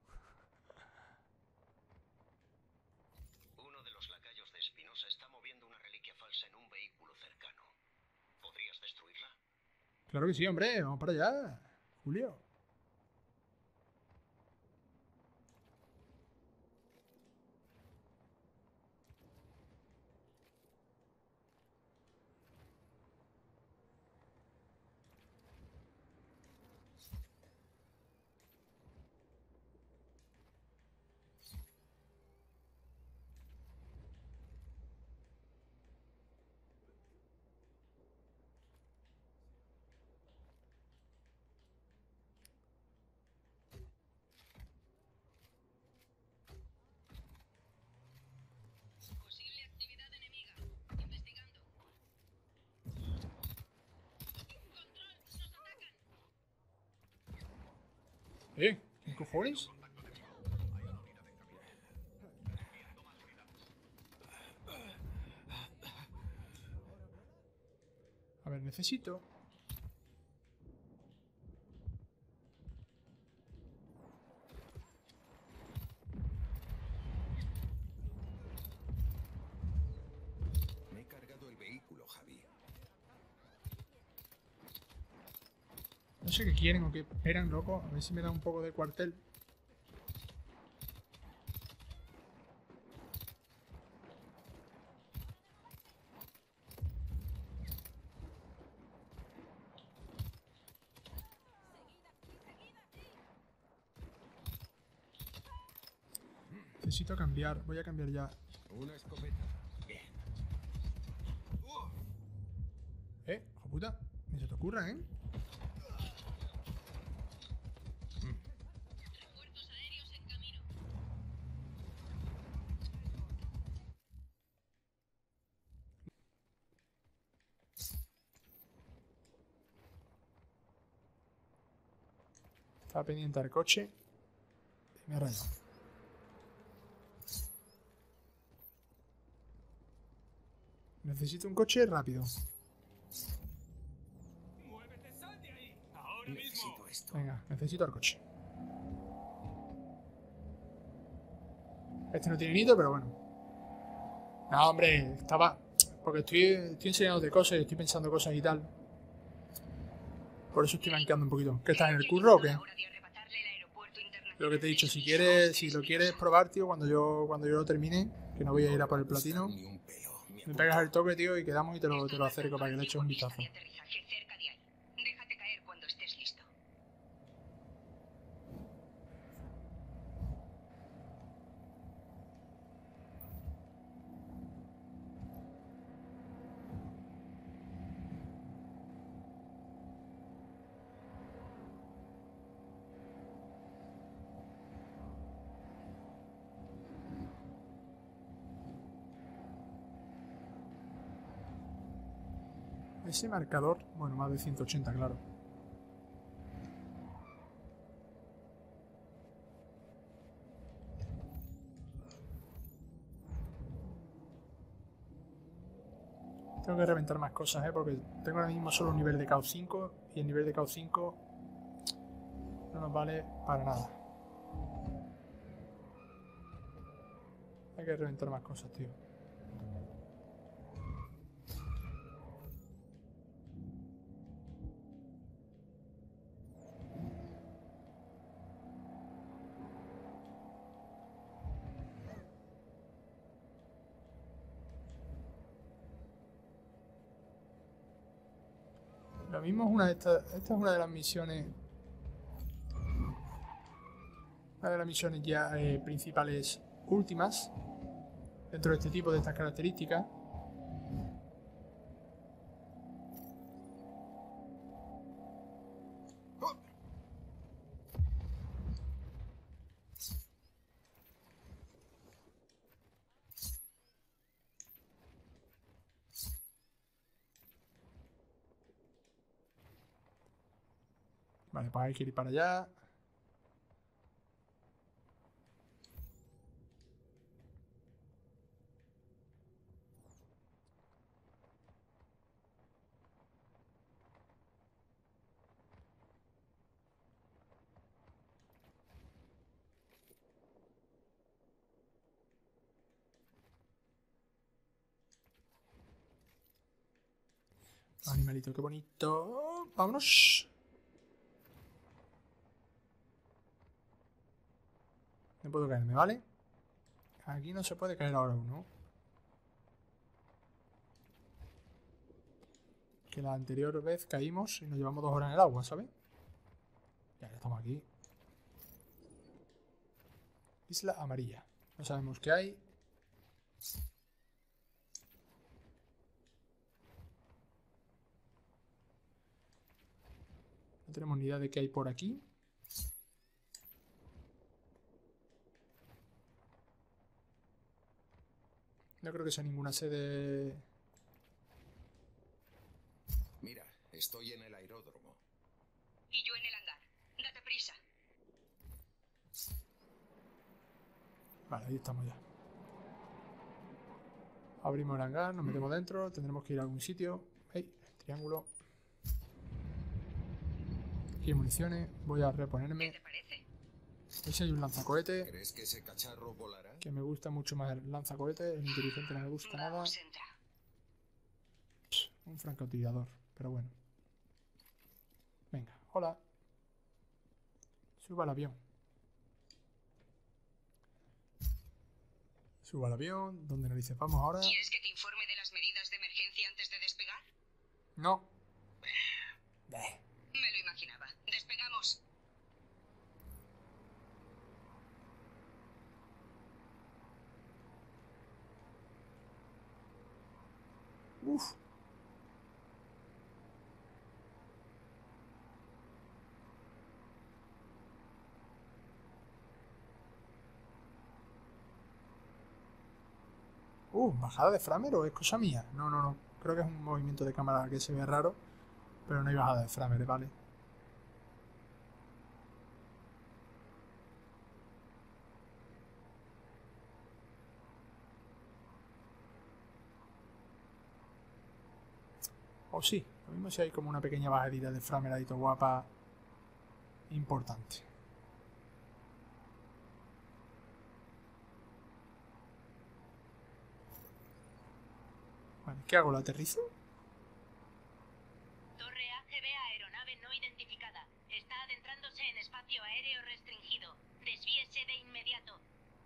[SPEAKER 8] Uno de los lacayos de Espinosa está moviendo una reliquia falsa en un vehículo cercano. ¿Podrías destruirla?
[SPEAKER 1] Claro que sí, hombre, vamos para allá, Julio.
[SPEAKER 6] Posible actividad enemiga. Investigando. Control, nos atacan.
[SPEAKER 1] ¿Eh? ¿Qué cojones? A ver, necesito...
[SPEAKER 5] Me he cargado el vehículo, Javi.
[SPEAKER 1] No sé qué quieren o qué esperan, loco. A ver si me da un poco de cuartel. Necesito cambiar. Voy a cambiar ya.
[SPEAKER 5] Una escopeta. Bien.
[SPEAKER 1] Eh, hijo puta. Ni se te ocurra, ¿eh?
[SPEAKER 6] Refuerzos aéreos en camino.
[SPEAKER 1] Estaba pendiente del coche. Y me ha rayado. Necesito un coche rápido. Venga, necesito el coche. Este no tiene nitro, pero bueno. No, hombre, estaba... Porque estoy, estoy enseñándote cosas y estoy pensando cosas y tal. Por eso estoy manqueando un poquito. ¿Qué estás en el curro o qué? Lo que te he dicho, si quieres, si lo quieres probar, tío, cuando yo, cuando yo lo termine, que no voy a ir a por el platino, me pegas el toque, tío, y quedamos y te lo, te lo acerco para que le eches un vistazo.
[SPEAKER 2] Déjate caer cuando estés listo.
[SPEAKER 1] Ese marcador, bueno, más de ciento ochenta, claro. Tengo que reventar más cosas, ¿eh? Porque tengo ahora mismo solo un nivel de caos cinco y el nivel de caos cinco no nos vale para nada. Hay que reventar más cosas, tío. Lo mismo es una de estas. Esta es una de las misiones. Una de las misiones ya eh, principales últimas. Dentro de este tipo, de estas características. Vale, pues hay que ir para allá. Animalito, qué bonito. Vámonos. No puedo caerme, ¿vale? Aquí no se puede caer ahora uno. Que la anterior vez caímos y nos llevamos dos horas en el agua, ¿sabes? Ya, ya estamos aquí. Isla amarilla. No sabemos qué hay. No tenemos ni idea de qué hay por aquí. No creo que sea ninguna sede...
[SPEAKER 5] Mira, estoy en el aeródromo.
[SPEAKER 2] Y yo en el hangar. Date prisa.
[SPEAKER 1] Vale, ahí estamos ya. Abrimos el hangar, nos metemos dentro. Tendremos que ir a algún sitio. Hey, triángulo. Aquí hay municiones. Voy a reponerme.
[SPEAKER 2] ¿Qué te parece?
[SPEAKER 1] Ese hay un lanzacohete.
[SPEAKER 5] ¿Crees que ese cacharro volará?
[SPEAKER 1] Que me gusta mucho más el lanzacohete. El inteligente no me gusta nada.
[SPEAKER 2] Vamos, entra.
[SPEAKER 1] Pss, un francotirador, pero bueno. Venga, hola. Suba al avión. Suba al avión. ¿Dónde narices vamos ahora?
[SPEAKER 2] ¿Quieres que te informe de las medidas de emergencia antes de despegar?
[SPEAKER 1] No.
[SPEAKER 2] Me lo imaginaba. Despegamos.
[SPEAKER 1] Uf. Uh, bajada de Framer o es cosa mía. No, no, no. Creo que es un movimiento de cámara que se ve raro. Pero no hay bajada de Framer, ¿vale? O sí, lo mismo si hay como una pequeña bajadita de Framer ahí, todo guapa. importante. Vale, ¿qué hago? ¿La aterrizo?
[SPEAKER 2] Torre A G B, aeronave no identificada. Está adentrándose en espacio aéreo restringido. Desvíese de inmediato.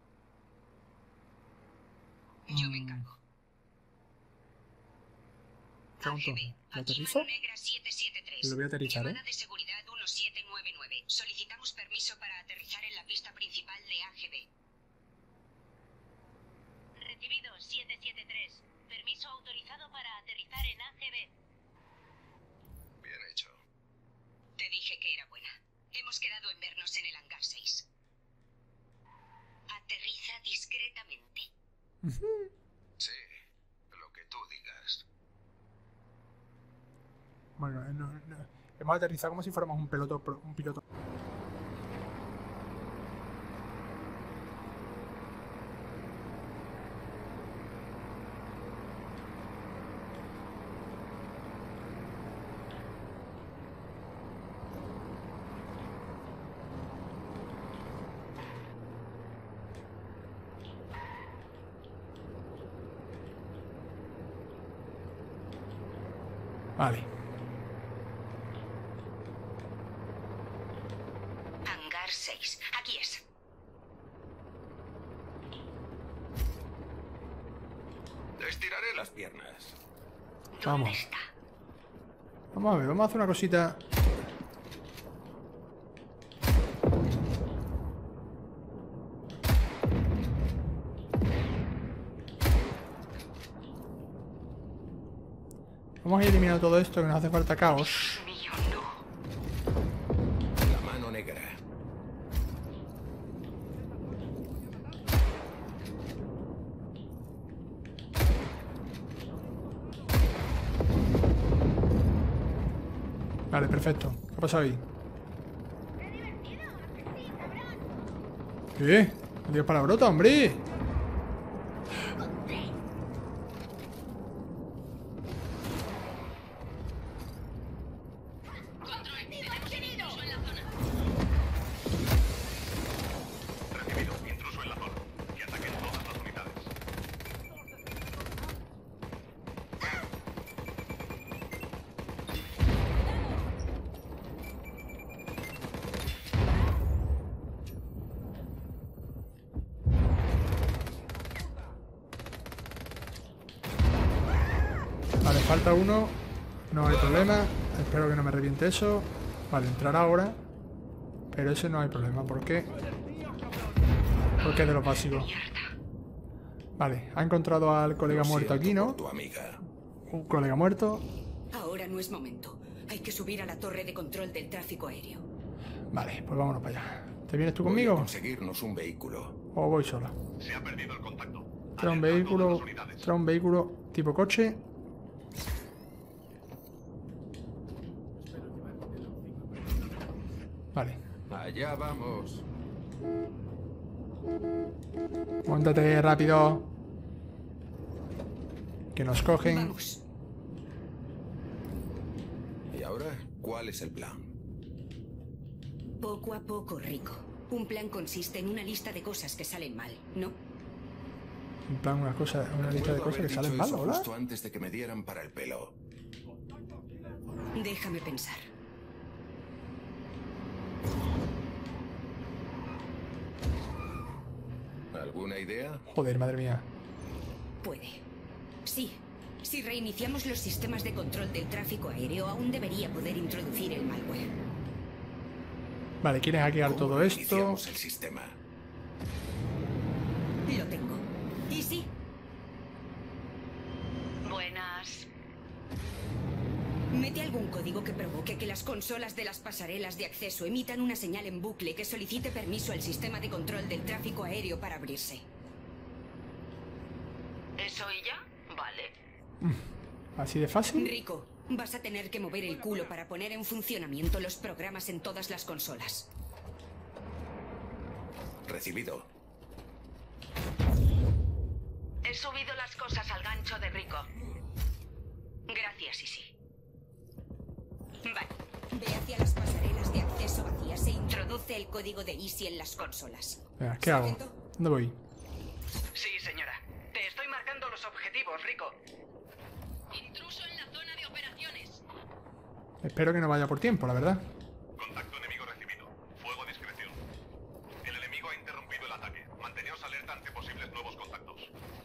[SPEAKER 6] Yo me encargo.
[SPEAKER 1] Pregunto,
[SPEAKER 6] A G B,
[SPEAKER 1] ¿la
[SPEAKER 6] aquí
[SPEAKER 1] aterrizo?
[SPEAKER 6] Mano Negra siete siete tres.
[SPEAKER 1] Lo voy a aterrizar, ¿eh?
[SPEAKER 6] Llamada de seguridad uno siete nueve nueve. Solicitamos permiso para aterrizar en la pista principal de A G B.
[SPEAKER 2] Recibido siete siete tres. Permiso autorizado para aterrizar en A G B.
[SPEAKER 4] Bien hecho.
[SPEAKER 6] Te dije que era buena. Hemos quedado en vernos en el hangar seis. Aterriza discretamente.
[SPEAKER 4] Sí, lo que tú digas.
[SPEAKER 1] Bueno, no, no. Hemos aterrizado como si fuéramos un piloto, pro- un piloto. Vale.
[SPEAKER 6] Hangar seis. Aquí es.
[SPEAKER 4] Te estiraré las piernas.
[SPEAKER 6] ¿Dónde
[SPEAKER 1] Vamos.
[SPEAKER 6] está?
[SPEAKER 1] Vamos a ver, vamos a hacer una cosita. Vamos a ir eliminando todo esto, que nos hace falta caos.
[SPEAKER 6] Dios mío, no.
[SPEAKER 5] La mano negra.
[SPEAKER 1] Vale, perfecto. ¿Qué ha pasado ahí? ¿Qué? ¡No digas palabrota, hombre!
[SPEAKER 4] Recibido. Intruso en la zona. Que ataquen todas las unidades.
[SPEAKER 1] Vale, falta uno. No hay problema. Espero que no me reviente eso. Vale, entrar ahora. Pero ese no hay problema. ¿Por qué? Porque es de lo básico. Vale, ha encontrado al colega
[SPEAKER 5] Lo
[SPEAKER 1] muerto
[SPEAKER 5] siento
[SPEAKER 1] aquí, ¿no?
[SPEAKER 5] por tu amiga.
[SPEAKER 1] Un colega muerto.
[SPEAKER 6] Ahora no es momento. Hay que subir a la torre de control del tráfico aéreo.
[SPEAKER 1] Vale, pues vámonos para allá. ¿Te vienes tú
[SPEAKER 5] Voy a
[SPEAKER 1] conmigo?
[SPEAKER 5] conseguirnos un vehículo.
[SPEAKER 1] ¿O voy sola?
[SPEAKER 4] Se ha perdido el contacto.
[SPEAKER 1] Trae un
[SPEAKER 4] Alerta a todas
[SPEAKER 1] vehículo.
[SPEAKER 4] las unidades.
[SPEAKER 1] Trae un vehículo tipo coche. Vale.
[SPEAKER 5] Allá vamos.
[SPEAKER 1] Móntate rápido. Que nos cogen.
[SPEAKER 6] Vamos.
[SPEAKER 5] ¿Y ahora cuál es el plan?
[SPEAKER 6] Poco a poco, Rico. Un plan consiste en una lista de cosas que salen mal, ¿no?
[SPEAKER 1] En plan, una cosa, una lista de
[SPEAKER 5] Puedo
[SPEAKER 1] cosas
[SPEAKER 5] haber
[SPEAKER 1] que salen
[SPEAKER 5] dicho
[SPEAKER 1] mal,
[SPEAKER 5] eso
[SPEAKER 1] ¿hola?
[SPEAKER 5] justo antes de que me dieran para el pelo.
[SPEAKER 6] Déjame pensar.
[SPEAKER 5] ¿Alguna idea?
[SPEAKER 1] Joder, madre mía.
[SPEAKER 6] Puede. Sí. Si reiniciamos los sistemas de control del tráfico aéreo, aún debería poder introducir el malware.
[SPEAKER 1] Vale, quieren hackear
[SPEAKER 5] ¿Cómo
[SPEAKER 1] todo esto.
[SPEAKER 5] reiniciamos el sistema?
[SPEAKER 6] Lo tengo. Y sí,
[SPEAKER 2] Buenas.
[SPEAKER 6] mete algún código que provoque que las consolas de las pasarelas de acceso emitan una señal en bucle que solicite permiso al sistema de control del tráfico aéreo para abrirse.
[SPEAKER 2] ¿Eso y ya? Vale.
[SPEAKER 1] Así de fácil.
[SPEAKER 6] Rico, vas a tener que mover el culo para poner en funcionamiento los programas en todas las consolas.
[SPEAKER 5] Recibido.
[SPEAKER 2] He subido las cosas al gancho de Rico.
[SPEAKER 6] Gracias, Isi. Vale. Ve hacia las pasarelas de acceso vacías e Introduce el código de Easy en las consolas.
[SPEAKER 1] Venga, ¿qué hago?
[SPEAKER 6] Sargento.
[SPEAKER 1] ¿Dónde voy?
[SPEAKER 3] Sí, señora. Te estoy marcando los objetivos, Rico.
[SPEAKER 2] Intruso en la zona de operaciones.
[SPEAKER 1] Espero que no vaya por tiempo, la verdad.
[SPEAKER 4] Contacto enemigo recibido. Fuego a discreción. El enemigo ha interrumpido el ataque. Manteneos alerta ante posibles nuevos contactos.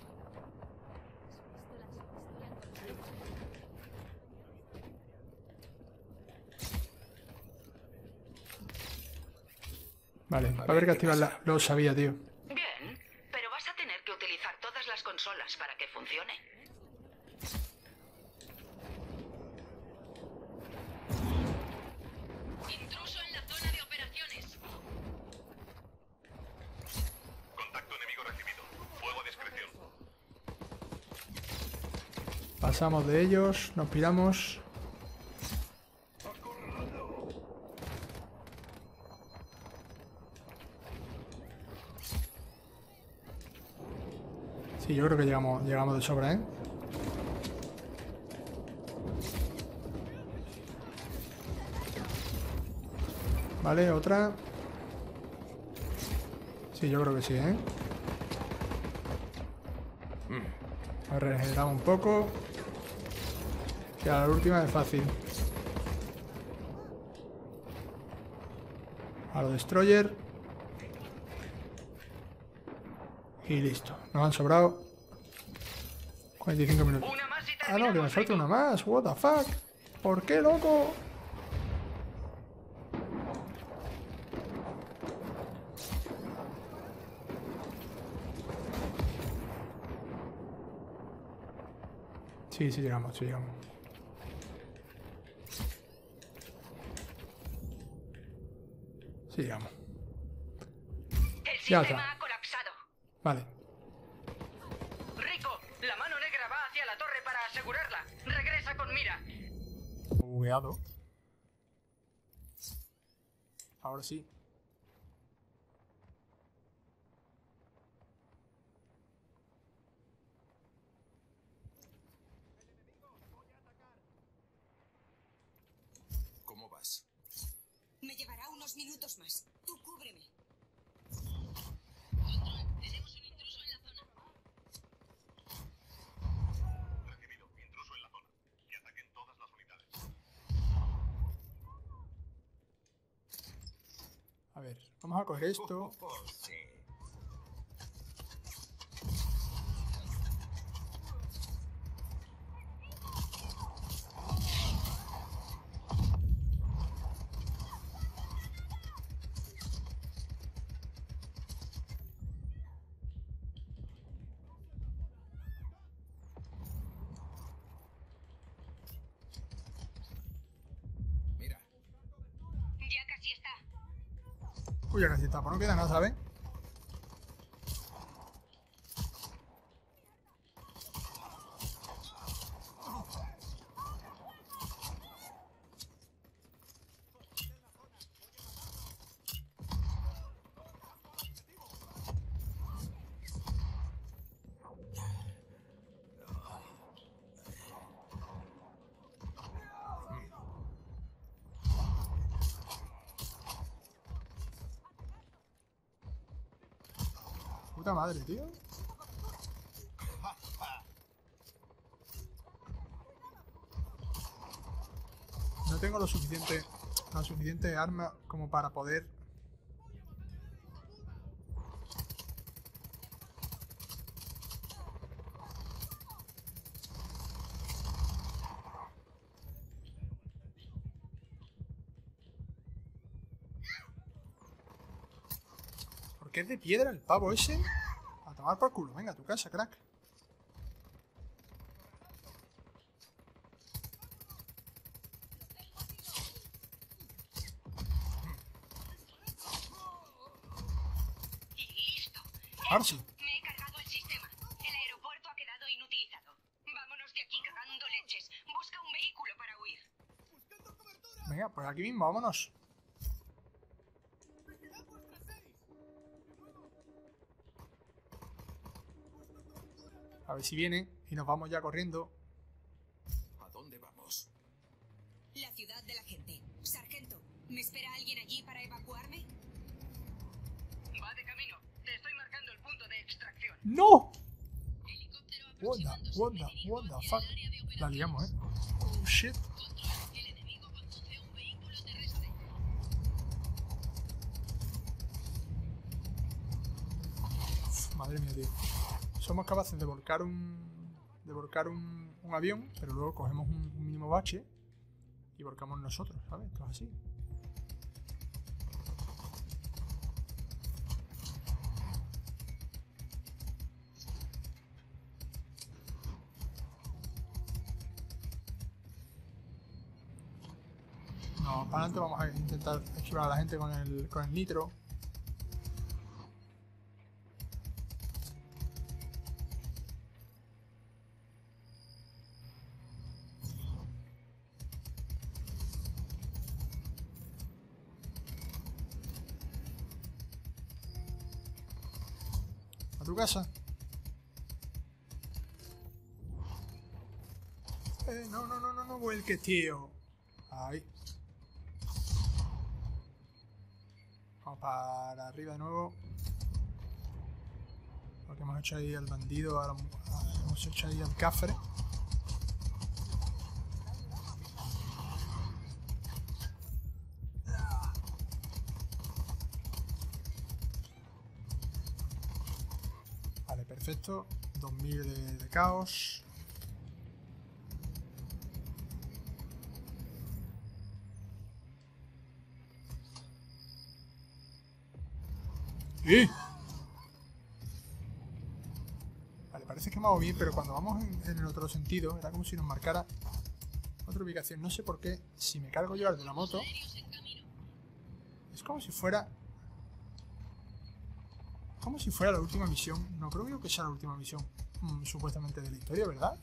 [SPEAKER 1] Vale, va a haber que activarla. Lo sabía, tío.
[SPEAKER 2] Bien, pero vas a tener que utilizar todas las consolas para que funcione. Intruso en la zona de operaciones.
[SPEAKER 4] Contacto enemigo recibido. Fuego a discreción.
[SPEAKER 1] Pasamos de ellos, nos piramos. Sí, yo creo que llegamos, llegamos de sobra, ¿eh? Vale, otra. Sí, yo creo que sí, ¿eh? A regeneramos un poco. Que a la última es fácil. A lo destroyer. Y listo. Nos han sobrado cuarenta y cinco minutos.
[SPEAKER 3] Una más y
[SPEAKER 1] Ah, no, que me
[SPEAKER 3] terminamos,
[SPEAKER 1] falta
[SPEAKER 3] Rico.
[SPEAKER 1] una más. What the fuck. ¿Por qué, loco? Sí, sí llegamos, sí llegamos. Sí llegamos.
[SPEAKER 3] El
[SPEAKER 1] Ya
[SPEAKER 3] sistema
[SPEAKER 1] está.
[SPEAKER 3] ha colapsado.
[SPEAKER 1] Vale.
[SPEAKER 3] Rico, la mano negra va hacia la torre para asegurarla. Regresa con mira.
[SPEAKER 1] Bugueado. Ahora sí.
[SPEAKER 5] ¿Cómo vas?
[SPEAKER 6] Me llevará unos minutos más. Tú cúbreme.
[SPEAKER 2] Tenemos un intruso en la zona.
[SPEAKER 4] Recibido. Intruso en la zona. Y ataquen todas las unidades.
[SPEAKER 1] A ver, vamos a coger esto.
[SPEAKER 5] Sí. Mira,
[SPEAKER 2] Ya casi está.
[SPEAKER 1] Uy, ya casi está, pues no queda nada, ¿sabes? Puta madre, tío. No tengo lo suficiente, la suficiente arma como para poder. ¿Por qué es de piedra el pavo ese? A tomar por culo. Venga, a tu casa, crack.
[SPEAKER 2] Y listo.
[SPEAKER 1] Ahora sí.
[SPEAKER 2] Me he cargado el sistema. El aeropuerto ha quedado inutilizado. Vámonos de aquí cagando leches. Busca un vehículo para huir.
[SPEAKER 1] Venga, pues aquí mismo, vámonos. A ver si viene y nos vamos ya corriendo.
[SPEAKER 5] ¿a dónde vamos?
[SPEAKER 6] La ciudad de la gente. Sargento, ¿Me espera alguien allí para evacuarme?
[SPEAKER 3] Va de camino. Te estoy marcando el punto de extracción.
[SPEAKER 1] ¡No!
[SPEAKER 2] Helicóptero
[SPEAKER 1] What the,
[SPEAKER 2] aproximándose.
[SPEAKER 1] what the,
[SPEAKER 2] Me dirijo
[SPEAKER 1] what the
[SPEAKER 2] hacia
[SPEAKER 1] fuck.
[SPEAKER 2] el área de operaciones.
[SPEAKER 1] La liamos, eh. Oh, shit.
[SPEAKER 2] Control, el enemigo conduce un vehículo terrestre.
[SPEAKER 1] Uf, madre mía, tío. Somos capaces de volcar un... De volcar un, un avión, pero luego cogemos un, un mínimo bache y volcamos nosotros, ¿sabes? Esto es así. No, para adelante vamos a intentar esquivar a la gente con el, con el nitro. A tu casa. Eh, no, no, no, no, no vuelques, tío. Ahí. Vamos para arriba de nuevo. Porque hemos hecho ahí al bandido, ahora hemos hecho ahí al cafre. Vale, perfecto. dos mil de, de caos. ¡Eh! Vale, parece que me hago bien, pero cuando vamos en, en el otro sentido, era como si nos marcara otra ubicación. No sé por qué, si me cargo yo al de la moto, es como si fuera... Como si fuera la última misión. No creo yo que sea la última misión, mmm, supuestamente de la historia, ¿verdad?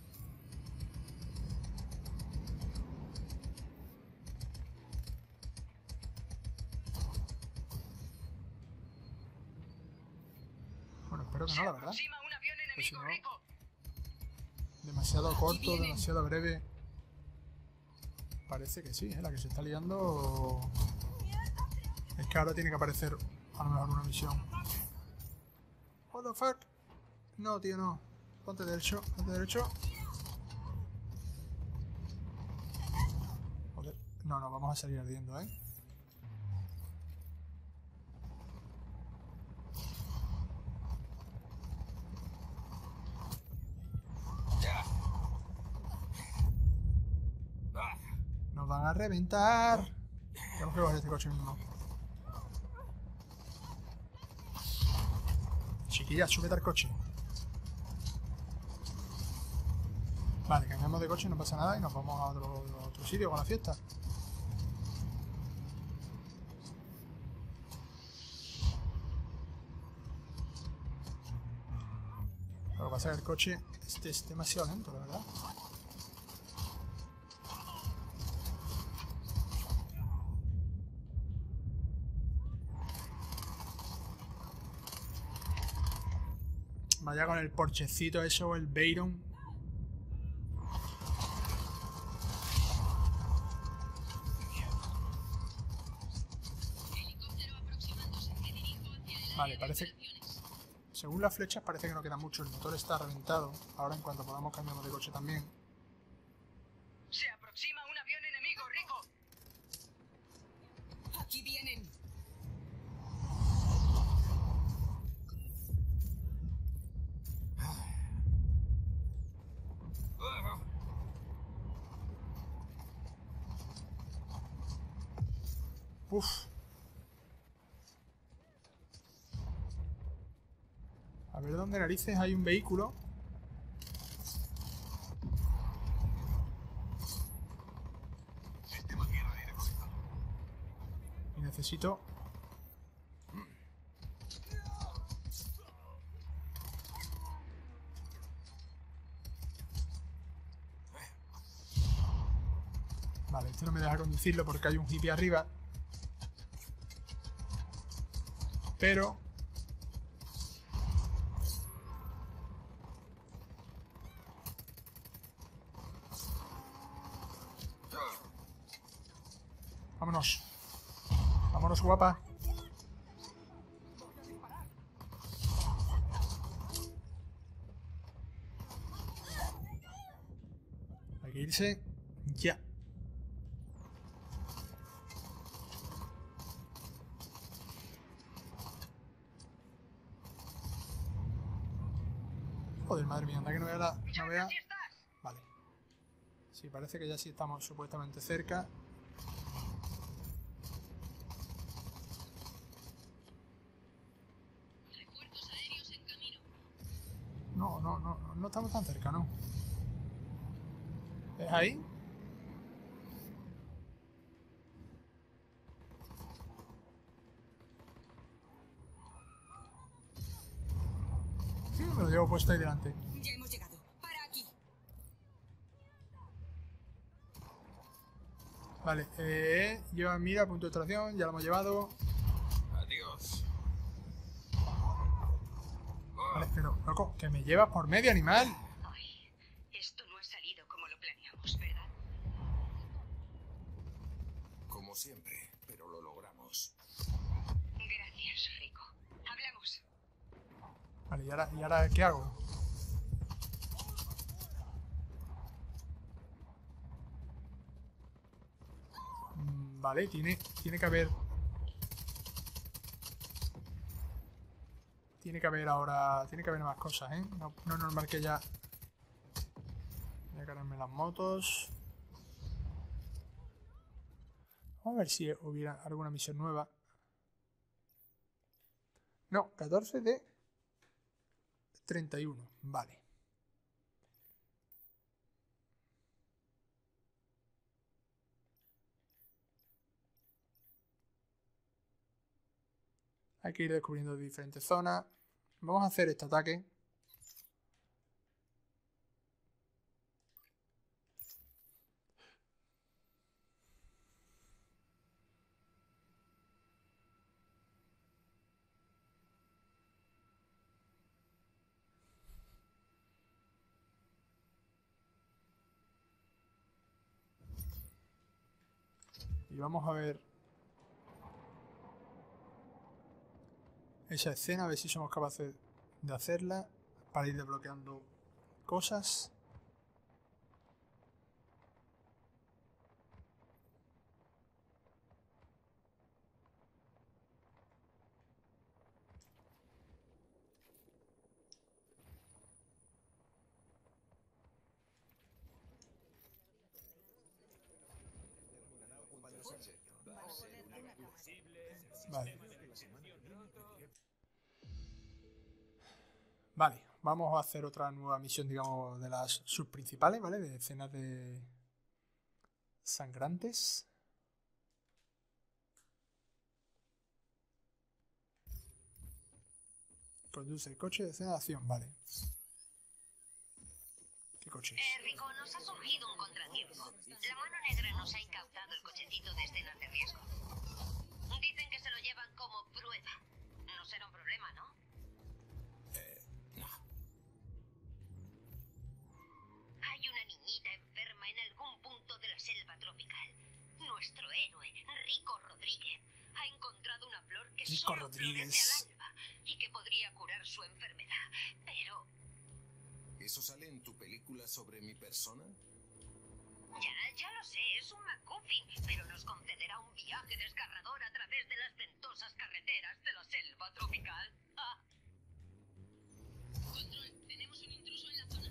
[SPEAKER 1] Espero que no, la verdad. Pues si no, demasiado corto, demasiado breve. Parece que sí, ¿eh? La que se está liando es que ahora tiene que aparecer a lo mejor una misión. What the fuck? No, tío, no. Ponte derecho, ponte derecho. Joder. No, no, vamos a salir ardiendo, ¿eh? Nos van a reventar. Tenemos que coger este coche mismo. Chiquilla, súbete al coche. Vale, cambiamos de coche, no pasa nada y nos vamos a otro, a otro sitio con la fiesta. Lo que pasa es que el coche este es demasiado lento, la verdad. Vaya con el porchecito eso o el Veyron. Vale, parece... Según las flechas parece que no queda mucho. El motor está reventado. Ahora en cuanto podamos cambiamos de coche también.
[SPEAKER 3] Se aproxima un avión enemigo, Rico.
[SPEAKER 6] Aquí vienen.
[SPEAKER 1] Uf. A ver dónde narices hay un vehículo. Y necesito... Vale, este no me deja conducirlo porque hay un hippie arriba. Pero... Vámonos. Vámonos, guapa. Hay que irse ya. Joder, madre mía, anda que no vea la... No vea... Vale. Sí, parece que ya sí estamos supuestamente cerca. No, no, no, no, no estamos tan cerca, ¿no? ¿Es ahí? Sí, me lo llevo puesto ahí delante.
[SPEAKER 6] Ya hemos llegado. Para aquí.
[SPEAKER 1] Vale, eh, lleva mira, punto de extracción, ya lo hemos llevado.
[SPEAKER 4] Adiós.
[SPEAKER 1] Vale, pero, loco, que me llevas por medio, animal.
[SPEAKER 2] Ay, esto no ha salido como lo planeamos, ¿verdad?
[SPEAKER 5] Como siempre, pero lo logramos.
[SPEAKER 2] Gracias, Rico. Hablamos.
[SPEAKER 1] Vale, ¿y ahora, ¿y ahora qué hago? Mm, Vale, tiene, tiene que haber... Tiene que haber ahora... Tiene que haber más cosas, ¿eh? No, no es normal que ya... Voy a cargarme las motos. Vamos a ver si hubiera alguna misión nueva. No, catorce de treinta y uno. Vale. Hay que ir descubriendo diferentes zonas. Vamos a hacer este ataque. Y vamos a ver esa escena, a ver si somos capaces de hacerla para ir desbloqueando cosas. Vale. Vale, vamos a hacer otra nueva misión, digamos, de las subprincipales, ¿vale? De escenas de sangrantes. Conduce el coche de escena de acción, vale. ¿Qué coche es?
[SPEAKER 2] Eh, Rico, nos ha surgido un contratiempo. La mano negra nos ha incautado el cochecito de escenas de riesgo. Dicen que se lo llevan como prueba. No será un problema, ¿no? Hay una niñita enferma en algún punto de la selva tropical. Nuestro héroe, Rico Rodríguez, ha encontrado una flor que
[SPEAKER 1] Rico
[SPEAKER 2] solo
[SPEAKER 1] Rodríguez.
[SPEAKER 2] florece al alba y que podría curar su enfermedad. Pero
[SPEAKER 5] ¿Eso sale en tu película sobre mi persona?
[SPEAKER 2] ya, ya lo sé, es un MacGuffin, pero nos concederá un viaje desgarrador a través de las ventosas carreteras de la selva tropical. Ah. Control, tenemos un intruso en la zona.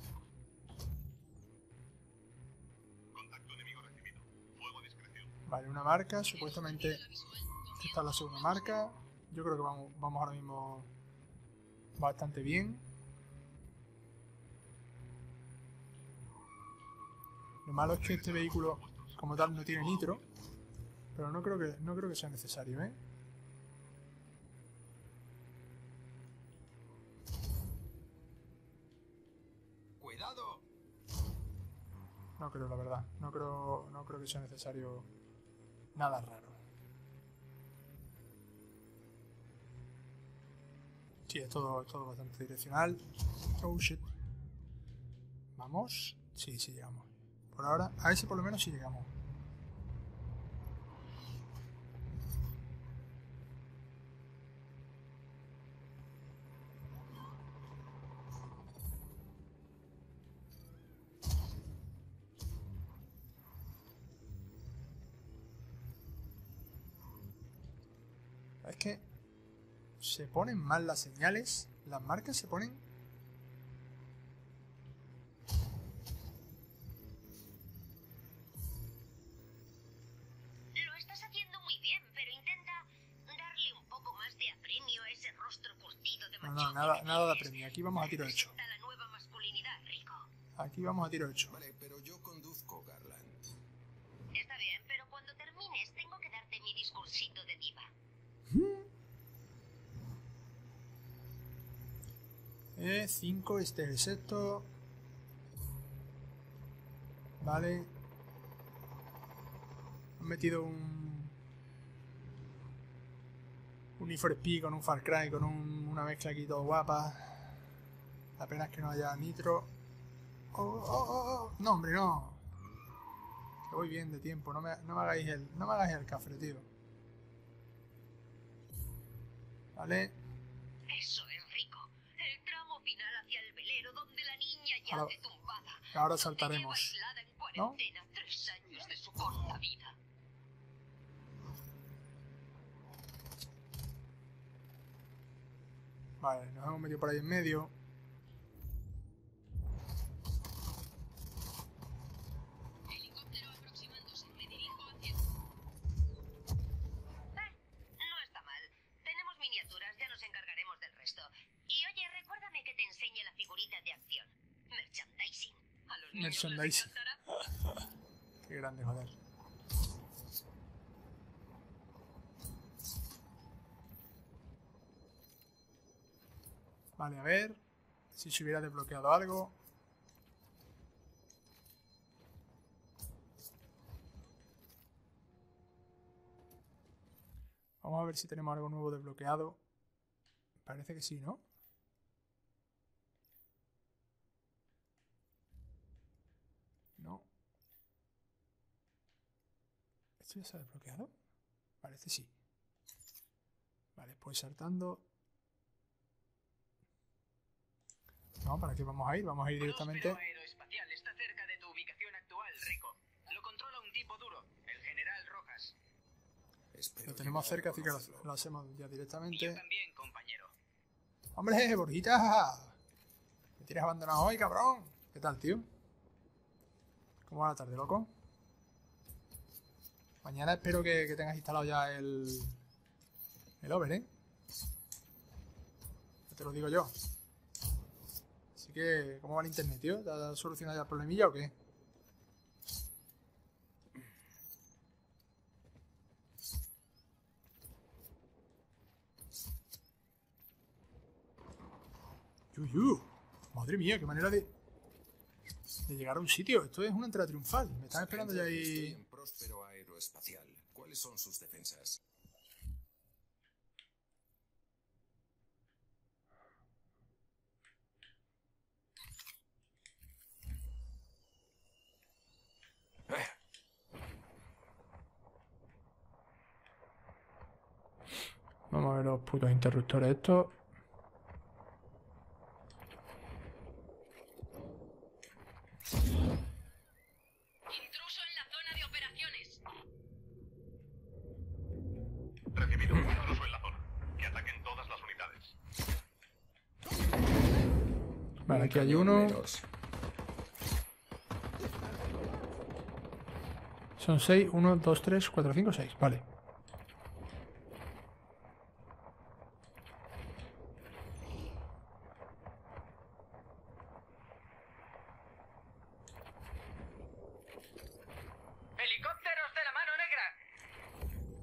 [SPEAKER 9] Contacto enemigo recibido. Fuego a discreción.
[SPEAKER 1] Vale, una marca, supuestamente esta es la segunda marca. Yo creo que vamos, vamos ahora mismo bastante bien. Lo malo es que este vehículo como tal no tiene nitro, pero no creo que, no creo que sea necesario, ¿eh?
[SPEAKER 5] ¡Cuidado!
[SPEAKER 1] No creo, la verdad. No creo, no creo que sea necesario nada raro. Sí, es todo, es todo bastante direccional. Oh, shit. ¿Vamos? Sí, sí llegamos. Por ahora, a ese por lo menos sí llegamos. Es que se ponen mal las señales. Las marcas se ponen...
[SPEAKER 2] Lo estás haciendo muy bien, pero intenta darle un poco más de apremio a ese rostro curtido de
[SPEAKER 1] No,
[SPEAKER 2] machote
[SPEAKER 1] no, nada,
[SPEAKER 2] que
[SPEAKER 1] nada de
[SPEAKER 2] tienes.
[SPEAKER 1] apremio. Aquí vamos a tiro hecho.
[SPEAKER 2] Representa la nueva masculinidad, Rico.
[SPEAKER 1] Aquí vamos a tiro hecho.
[SPEAKER 5] Vale, pero yo conduzco, Garland.
[SPEAKER 2] Está bien, pero cuando termines tengo que darte mi discursito de diva.
[SPEAKER 1] Eh, cinco, este es esto. Vale. Han metido un... un Need for Speed con un Far Cry, con un- una mezcla aquí todo guapa. La pena es que no haya nitro. Oh, oh, oh, oh. No, hombre, no. Que voy bien de tiempo. No me, no me hagáis el, no me hagáis el cafre, tío. Vale.
[SPEAKER 2] Eso es Rico. El tramo final hacia el velero donde la niña yace
[SPEAKER 1] Ahora-
[SPEAKER 2] tumbada.
[SPEAKER 1] ahora
[SPEAKER 2] donde
[SPEAKER 1] saltaremos,
[SPEAKER 2] lleva aislada en
[SPEAKER 1] ¿no?
[SPEAKER 2] cuarentena tres años de su corta vida.
[SPEAKER 1] Vale, nos hemos metido por ahí en medio.
[SPEAKER 2] Helicóptero aproximándose. Me dirijo hacia... Eh, no está mal. Tenemos miniaturas, ya nos encargaremos del resto. Y oye, recuérdame que te enseñe la figurita de acción. Merchandising. A los niños les
[SPEAKER 1] Merchandising.
[SPEAKER 2] encantará.
[SPEAKER 1] Qué grande, joder. Vale, a ver si se hubiera desbloqueado algo. Vamos a ver si tenemos algo nuevo desbloqueado. Parece que sí, ¿no? No. ¿Esto ya se ha desbloqueado? Parece sí. Vale, pues saltando. No, ¿para qué vamos a ir? Vamos a ir directamente.
[SPEAKER 3] Próspero Aeroespacial está cerca de tu ubicación actual, Rico. Lo controla un tipo duro, el General Rojas.
[SPEAKER 5] Espero
[SPEAKER 1] Lo tenemos
[SPEAKER 5] llegar a
[SPEAKER 1] cerca, así que lo,
[SPEAKER 5] conocerlo.
[SPEAKER 1] lo hacemos ya
[SPEAKER 3] Y yo
[SPEAKER 1] directamente.
[SPEAKER 3] también, compañero.
[SPEAKER 1] ¡Hombre, Borjita! ¿Me tienes abandonado hoy, cabrón? ¿Qué tal, tío? ¿Cómo va la tarde, loco? Mañana espero que, que tengas instalado ya el... el over, ¿eh? Ya te lo digo yo. Así que, ¿cómo va el internet, tío? ¿Te has solucionado ya el problemilla o qué? Yuyu. Madre mía, qué manera de... de llegar a un sitio. Esto es una entrada triunfal. Me están esperando ya
[SPEAKER 5] Estoy
[SPEAKER 1] ahí...
[SPEAKER 5] en Próspero Aeroespacial. ¿Cuáles son sus defensas?
[SPEAKER 1] Vamos a ver los putos interruptores estos.
[SPEAKER 2] Intruso en la zona de operaciones.
[SPEAKER 9] Recibido un intruso en la zona. Que ataquen todas las unidades.
[SPEAKER 1] Vale,
[SPEAKER 5] Un
[SPEAKER 1] aquí hay
[SPEAKER 5] cañón
[SPEAKER 1] uno.
[SPEAKER 5] menos.
[SPEAKER 1] Son seis. uno, dos, tres, cuatro, cinco, seis. Vale.
[SPEAKER 3] ¡Helicópteros de la mano negra!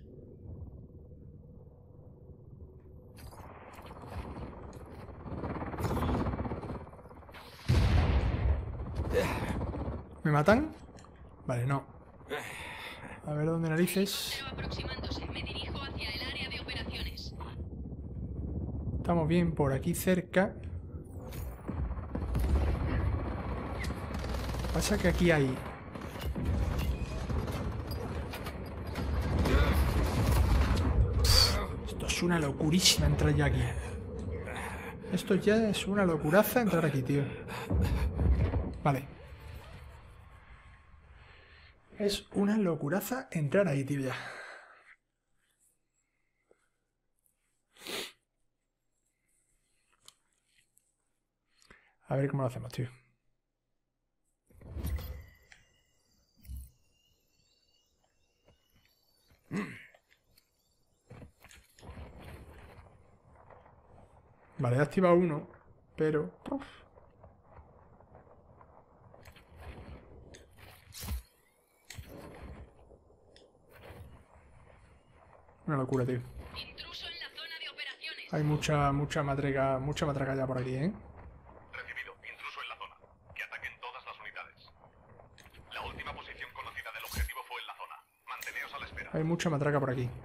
[SPEAKER 1] ¿Me matan? Vale, no. A ver dónde narices.
[SPEAKER 2] Helicóptero aproximándose. Me dirijo hacia el área de operaciones.
[SPEAKER 1] Estamos bien por aquí cerca. Pasa que aquí hay... Esto es una locurísima entrar ya aquí. Esto ya es una locuraza entrar aquí, tío. Vale. Es una locuraza entrar ahí, tío, ya. A ver cómo lo hacemos, tío. Vale, he activado uno, pero... Uf. Una locura, tío.
[SPEAKER 2] Intruso en la zona de operaciones.
[SPEAKER 1] Hay mucha, mucha matraca, mucha matraca ya por aquí, ¿eh?
[SPEAKER 9] Recibido. Intruso en la zona. Que ataquen todas las unidades. La última posición conocida del objetivo fue en la zona. Manteneos a la espera.
[SPEAKER 1] Hay mucha matraca por aquí.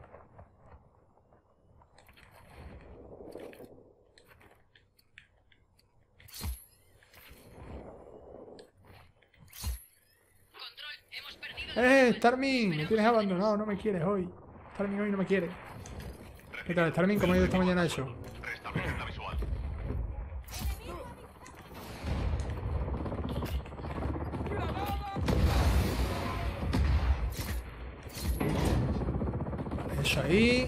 [SPEAKER 2] Control, hemos perdido.
[SPEAKER 1] ¡Eh, Starmin! Me tienes abandonado, no me quieres hoy. Starmin hoy no me quiere. ¿Qué tal, Starmin? ¿Cómo ha ido esta mañana eso?
[SPEAKER 9] Restableced la visual.
[SPEAKER 1] Vale, eso ahí.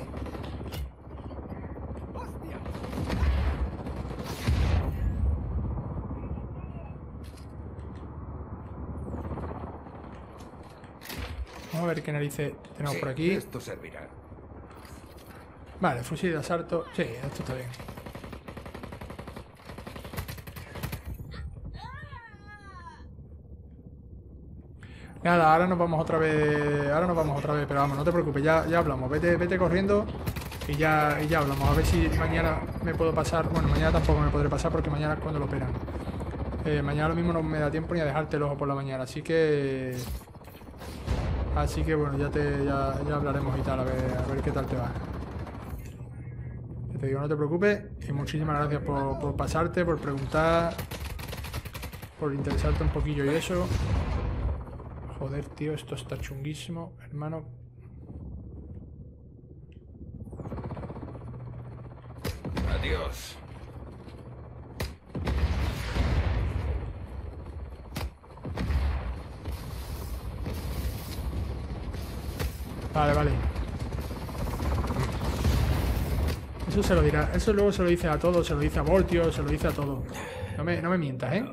[SPEAKER 1] Vamos a ver qué narices tenemos
[SPEAKER 5] Sí,
[SPEAKER 1] por aquí.
[SPEAKER 5] Esto servirá.
[SPEAKER 1] Vale, fusil de asalto. Sí, esto está bien. Nada, ahora nos vamos otra vez. Ahora nos vamos otra vez, pero vamos, no te preocupes, ya, ya hablamos. Vete, vete corriendo y ya, y ya hablamos. A ver si mañana me puedo pasar. Bueno, mañana tampoco me podré pasar porque mañana es cuando lo operan. Eh, mañana lo mismo no me da tiempo ni a dejarte el ojo por la mañana, así que. Así que bueno, ya te ya, ya hablaremos y tal, a ver, a ver qué tal te va. Te digo, no te preocupes y muchísimas gracias por, por pasarte, por preguntar, por interesarte un poquillo y eso. Joder, tío, esto está chunguísimo, hermano.
[SPEAKER 5] Adiós.
[SPEAKER 1] Vale, vale. Eso se lo dirá. Eso luego se lo dice a todos, se lo dice a Voltio, se lo dice a todo. No me, no me mientas, ¿eh?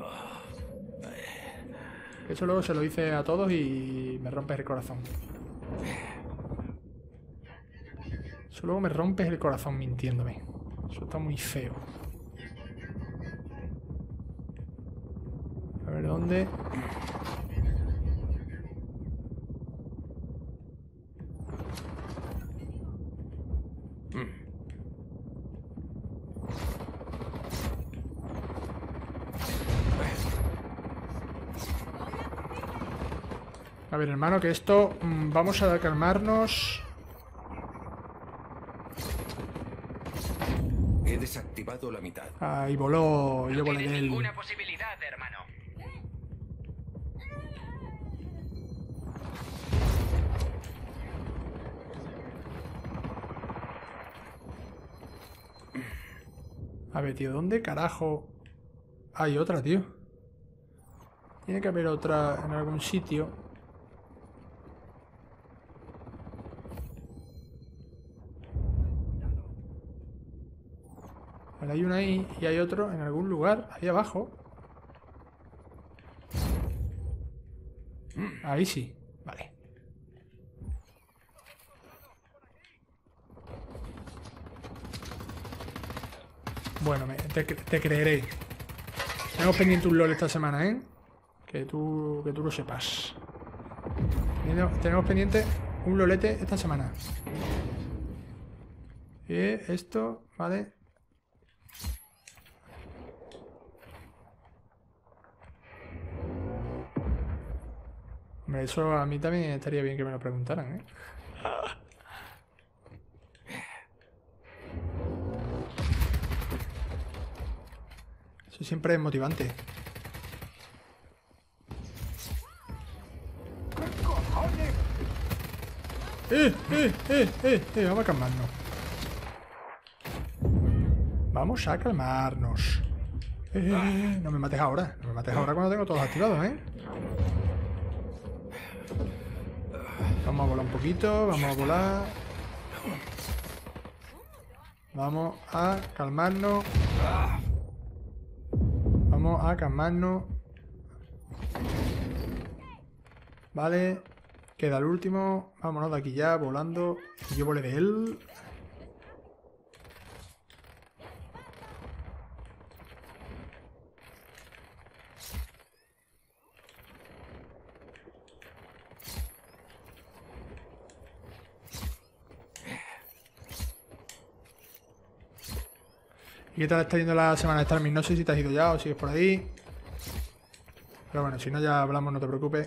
[SPEAKER 1] Eso luego se lo dice a todos y me rompes el corazón. Eso luego me rompes el corazón mintiéndome. Eso está muy feo. A ver dónde. A ver, hermano, que esto... Mmm, vamos a calmarnos.
[SPEAKER 5] He desactivado la mitad.
[SPEAKER 1] Ah, y voló. Y yo
[SPEAKER 3] No
[SPEAKER 1] volé
[SPEAKER 3] tienes
[SPEAKER 1] de él.
[SPEAKER 3] ninguna posibilidad, hermano.
[SPEAKER 1] A ver, tío, ¿dónde carajo hay otra, tío? Tiene que haber otra en algún sitio. Vale, hay una ahí y hay otro en algún lugar, ahí abajo. Ahí sí, vale. Bueno, me, te, te creeré. Tenemos pendiente un LOL esta semana, ¿eh? Que tú, que tú lo sepas. Tenemos pendiente un lolete esta semana. Y esto, vale. Hombre, eso a mí también estaría bien que me lo preguntaran, ¿eh? Eso siempre es motivante. ¡Eh, eh, eh, eh, eh! Vamos a calmarnos. Vamos a calmarnos. Eh, eh, eh, no me mates ahora. No me mates ahora cuando tengo todos activados, ¿eh? Vamos a volar un poquito. Vamos a volar. Vamos a calmarnos. Vamos Vamos a calmarnos. Vale. Queda el último. Vámonos de aquí ya, volando. Y yo volé de él. ¿Y qué tal está yendo la semana de Starming? No sé si te has ido ya o sigues por ahí. Pero bueno, si no ya hablamos, no te preocupes.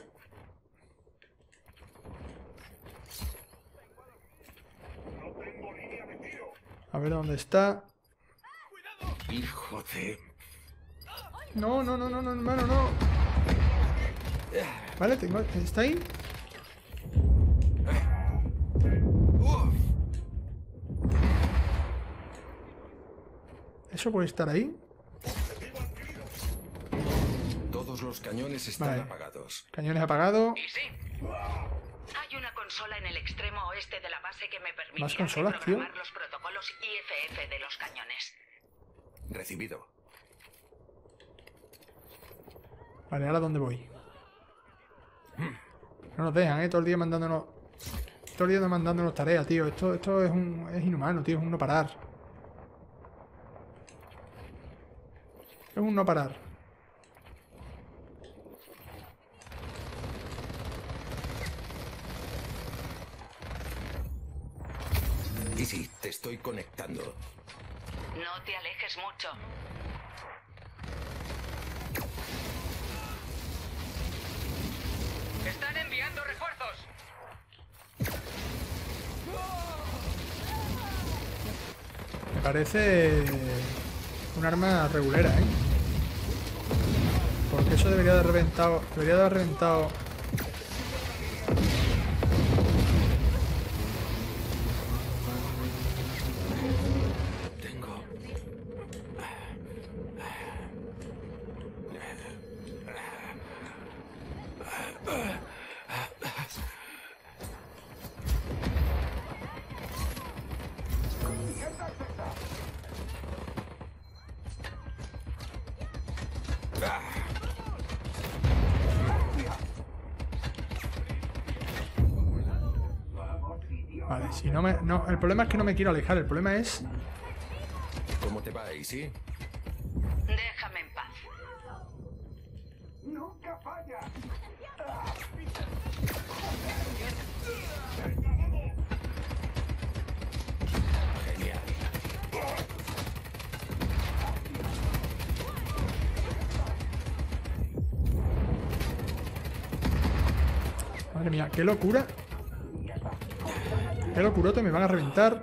[SPEAKER 1] A ver dónde está.
[SPEAKER 5] Hijo de...
[SPEAKER 1] No, no, no, no, no, hermano, no. Vale, tengo... ¿Está ahí? ¿Eso puede estar ahí?
[SPEAKER 5] Todos los cañones están
[SPEAKER 1] Vale.
[SPEAKER 5] apagados.
[SPEAKER 1] Cañones apagados.
[SPEAKER 2] Y sí. Hay una consola en el extremo oeste de la base que me permite
[SPEAKER 1] ¿Más consolas, tío?
[SPEAKER 2] programar los protocolos I F F de los cañones.
[SPEAKER 5] Recibido.
[SPEAKER 1] Vale, ¿ahora dónde voy? No nos dejan, ¿eh? Todo el día mandándonos... Todo el día mandándonos tareas, tío. Esto, esto es un... Es inhumano, tío. Es un no parar. Es un no parar.
[SPEAKER 5] Y sí, te estoy conectando.
[SPEAKER 2] No te alejes mucho. ¡Están enviando refuerzos!
[SPEAKER 1] Me parece... Un arma regulera, ¿eh? Porque eso debería de haber reventado... Debería de haber reventado...
[SPEAKER 5] Tengo...
[SPEAKER 1] Vale, si no me... No, el problema es que no me quiero alejar. El problema es...
[SPEAKER 5] ¿Cómo te va, Easy?
[SPEAKER 2] Déjame en paz.
[SPEAKER 5] Genial.
[SPEAKER 1] Madre mía, qué locura. Qué locurote, me van a reventar.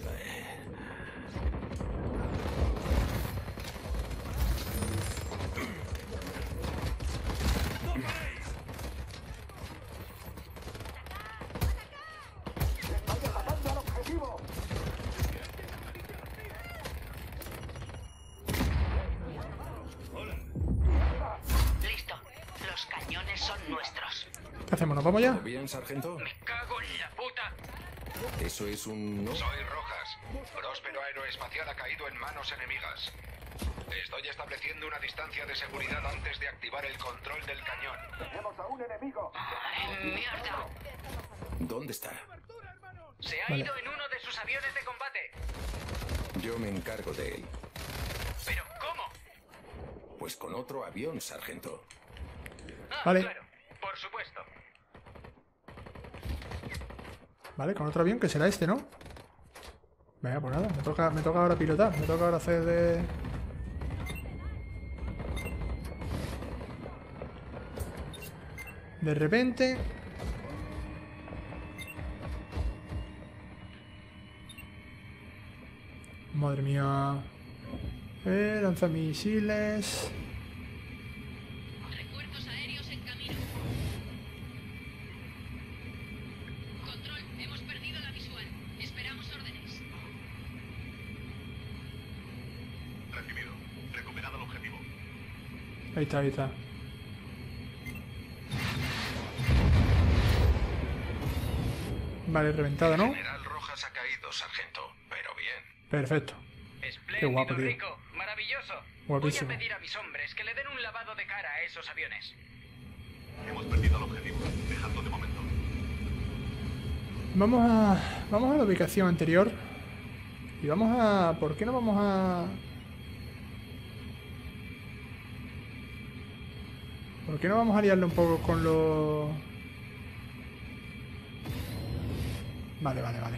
[SPEAKER 2] Listo. Los cañones son nuestros.
[SPEAKER 1] ¿Qué hacemos? ¿Nos vamos ya?
[SPEAKER 5] ¿Todo bien, sargento?
[SPEAKER 2] Me cago en la puta.
[SPEAKER 5] Eso es un... no.
[SPEAKER 4] Soy Rojas. Próspero aeroespacial ha caído en manos enemigas. Estoy estableciendo una distancia de seguridad antes de activar el control del cañón.
[SPEAKER 2] ¡Ay, mierda!
[SPEAKER 5] ¿Dónde está?
[SPEAKER 2] Se ha
[SPEAKER 1] Vale.
[SPEAKER 2] ido en uno de sus aviones de combate.
[SPEAKER 5] Yo me encargo de él.
[SPEAKER 2] ¿Pero cómo?
[SPEAKER 5] Pues con otro avión, sargento.
[SPEAKER 2] Ah,
[SPEAKER 1] Vale.
[SPEAKER 2] claro. Por supuesto.
[SPEAKER 1] Vale, con otro avión, que será este, ¿no? Venga, pues nada, me toca, me toca ahora pilotar. Me toca ahora hacer de... De repente... Madre mía. Eh, lanzamisiles.
[SPEAKER 2] Refuerzos aéreos en camino. Control, hemos perdido la visual. Esperamos órdenes.
[SPEAKER 9] Recibido. Recuperado el objetivo.
[SPEAKER 1] Ahí está, ahí está. Vale, reventado, ¿no?
[SPEAKER 5] General sargento, pero bien.
[SPEAKER 1] Perfecto. Qué guapo, tío.
[SPEAKER 2] Maravilloso.
[SPEAKER 3] Voy a
[SPEAKER 1] Guapísimo.
[SPEAKER 3] pedir a mis hombres que le den un lavado de cara a esos aviones.
[SPEAKER 9] Hemos perdido el objetivo. Dejadlo de momento.
[SPEAKER 1] Vamos a... Vamos a la ubicación anterior. Y vamos a... ¿Por qué no vamos a...? ¿Por qué no vamos a liarle un poco con los... Vale, vale, vale.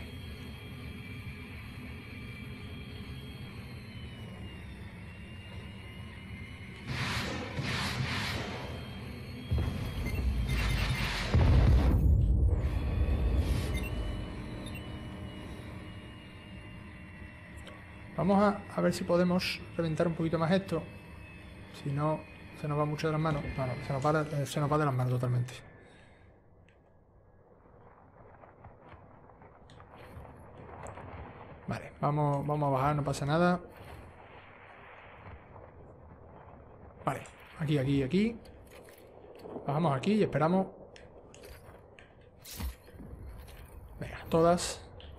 [SPEAKER 1] Vamos a, a ver si podemos reventar un poquito más esto. Si no, se nos va mucho de las manos. No, no, se nos va, de- se nos va de las manos totalmente. Vale, vamos, vamos a bajar, no pasa nada. Vale, aquí, aquí, aquí. Bajamos aquí y esperamos. Venga, todas.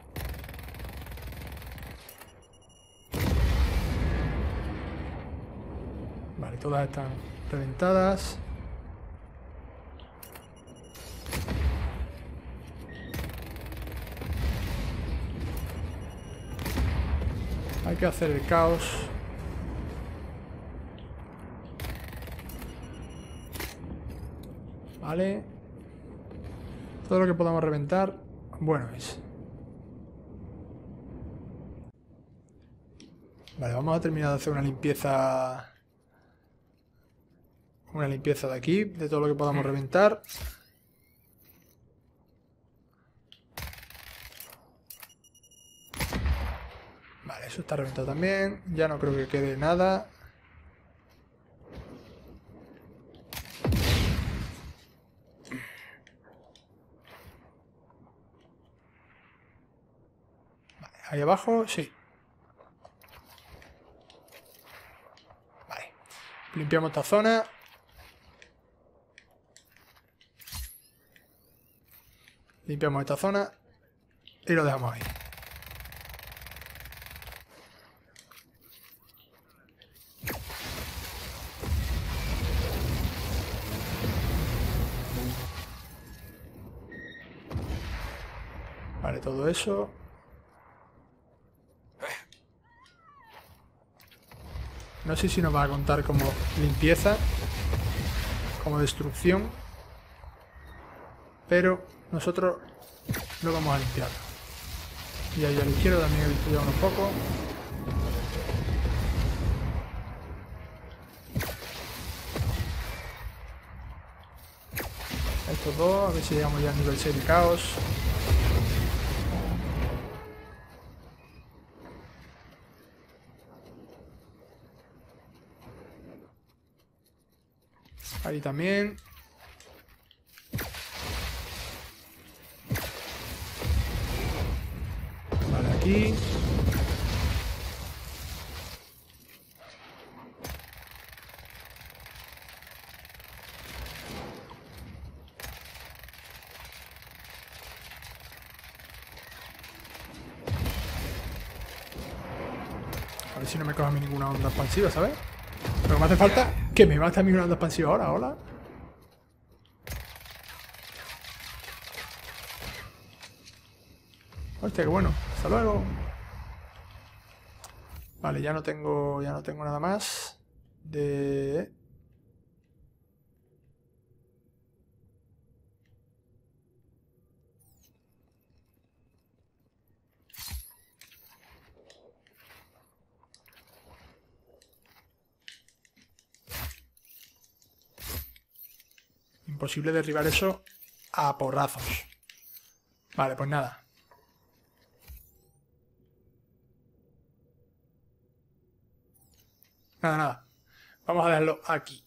[SPEAKER 1] Vale, todas están reventadas. Hay que hacer el caos. Vale. Todo lo que podamos reventar, bueno es. Vale, vamos a terminar de hacer una limpieza. Una limpieza de aquí, de todo lo que podamos reventar. Vale, eso está reventado también. Ya no creo que quede nada. Vale, ahí abajo, sí. Vale. Limpiamos esta zona. Limpiamos esta zona y lo dejamos ahí. Vale, todo eso. No sé si nos va a contar como limpieza, como destrucción, pero nosotros lo vamos a limpiar. Y ahí a la izquierda también he visto ya unos pocos. Estos dos, a ver si llegamos ya al nivel seis de caos. Ahí también. Vale, aquí. A ver si no me coge a mí ninguna onda expansiva, ¿sabes? Pero me hace falta que me mate a mí una onda expansiva ahora, hola. Hostia, qué bueno. Hasta luego. Vale, ya no tengo. Ya no tengo nada más. De. Imposible derribar eso a porrazos. Vale, pues nada. Nada, nada. Vamos a dejarlo aquí.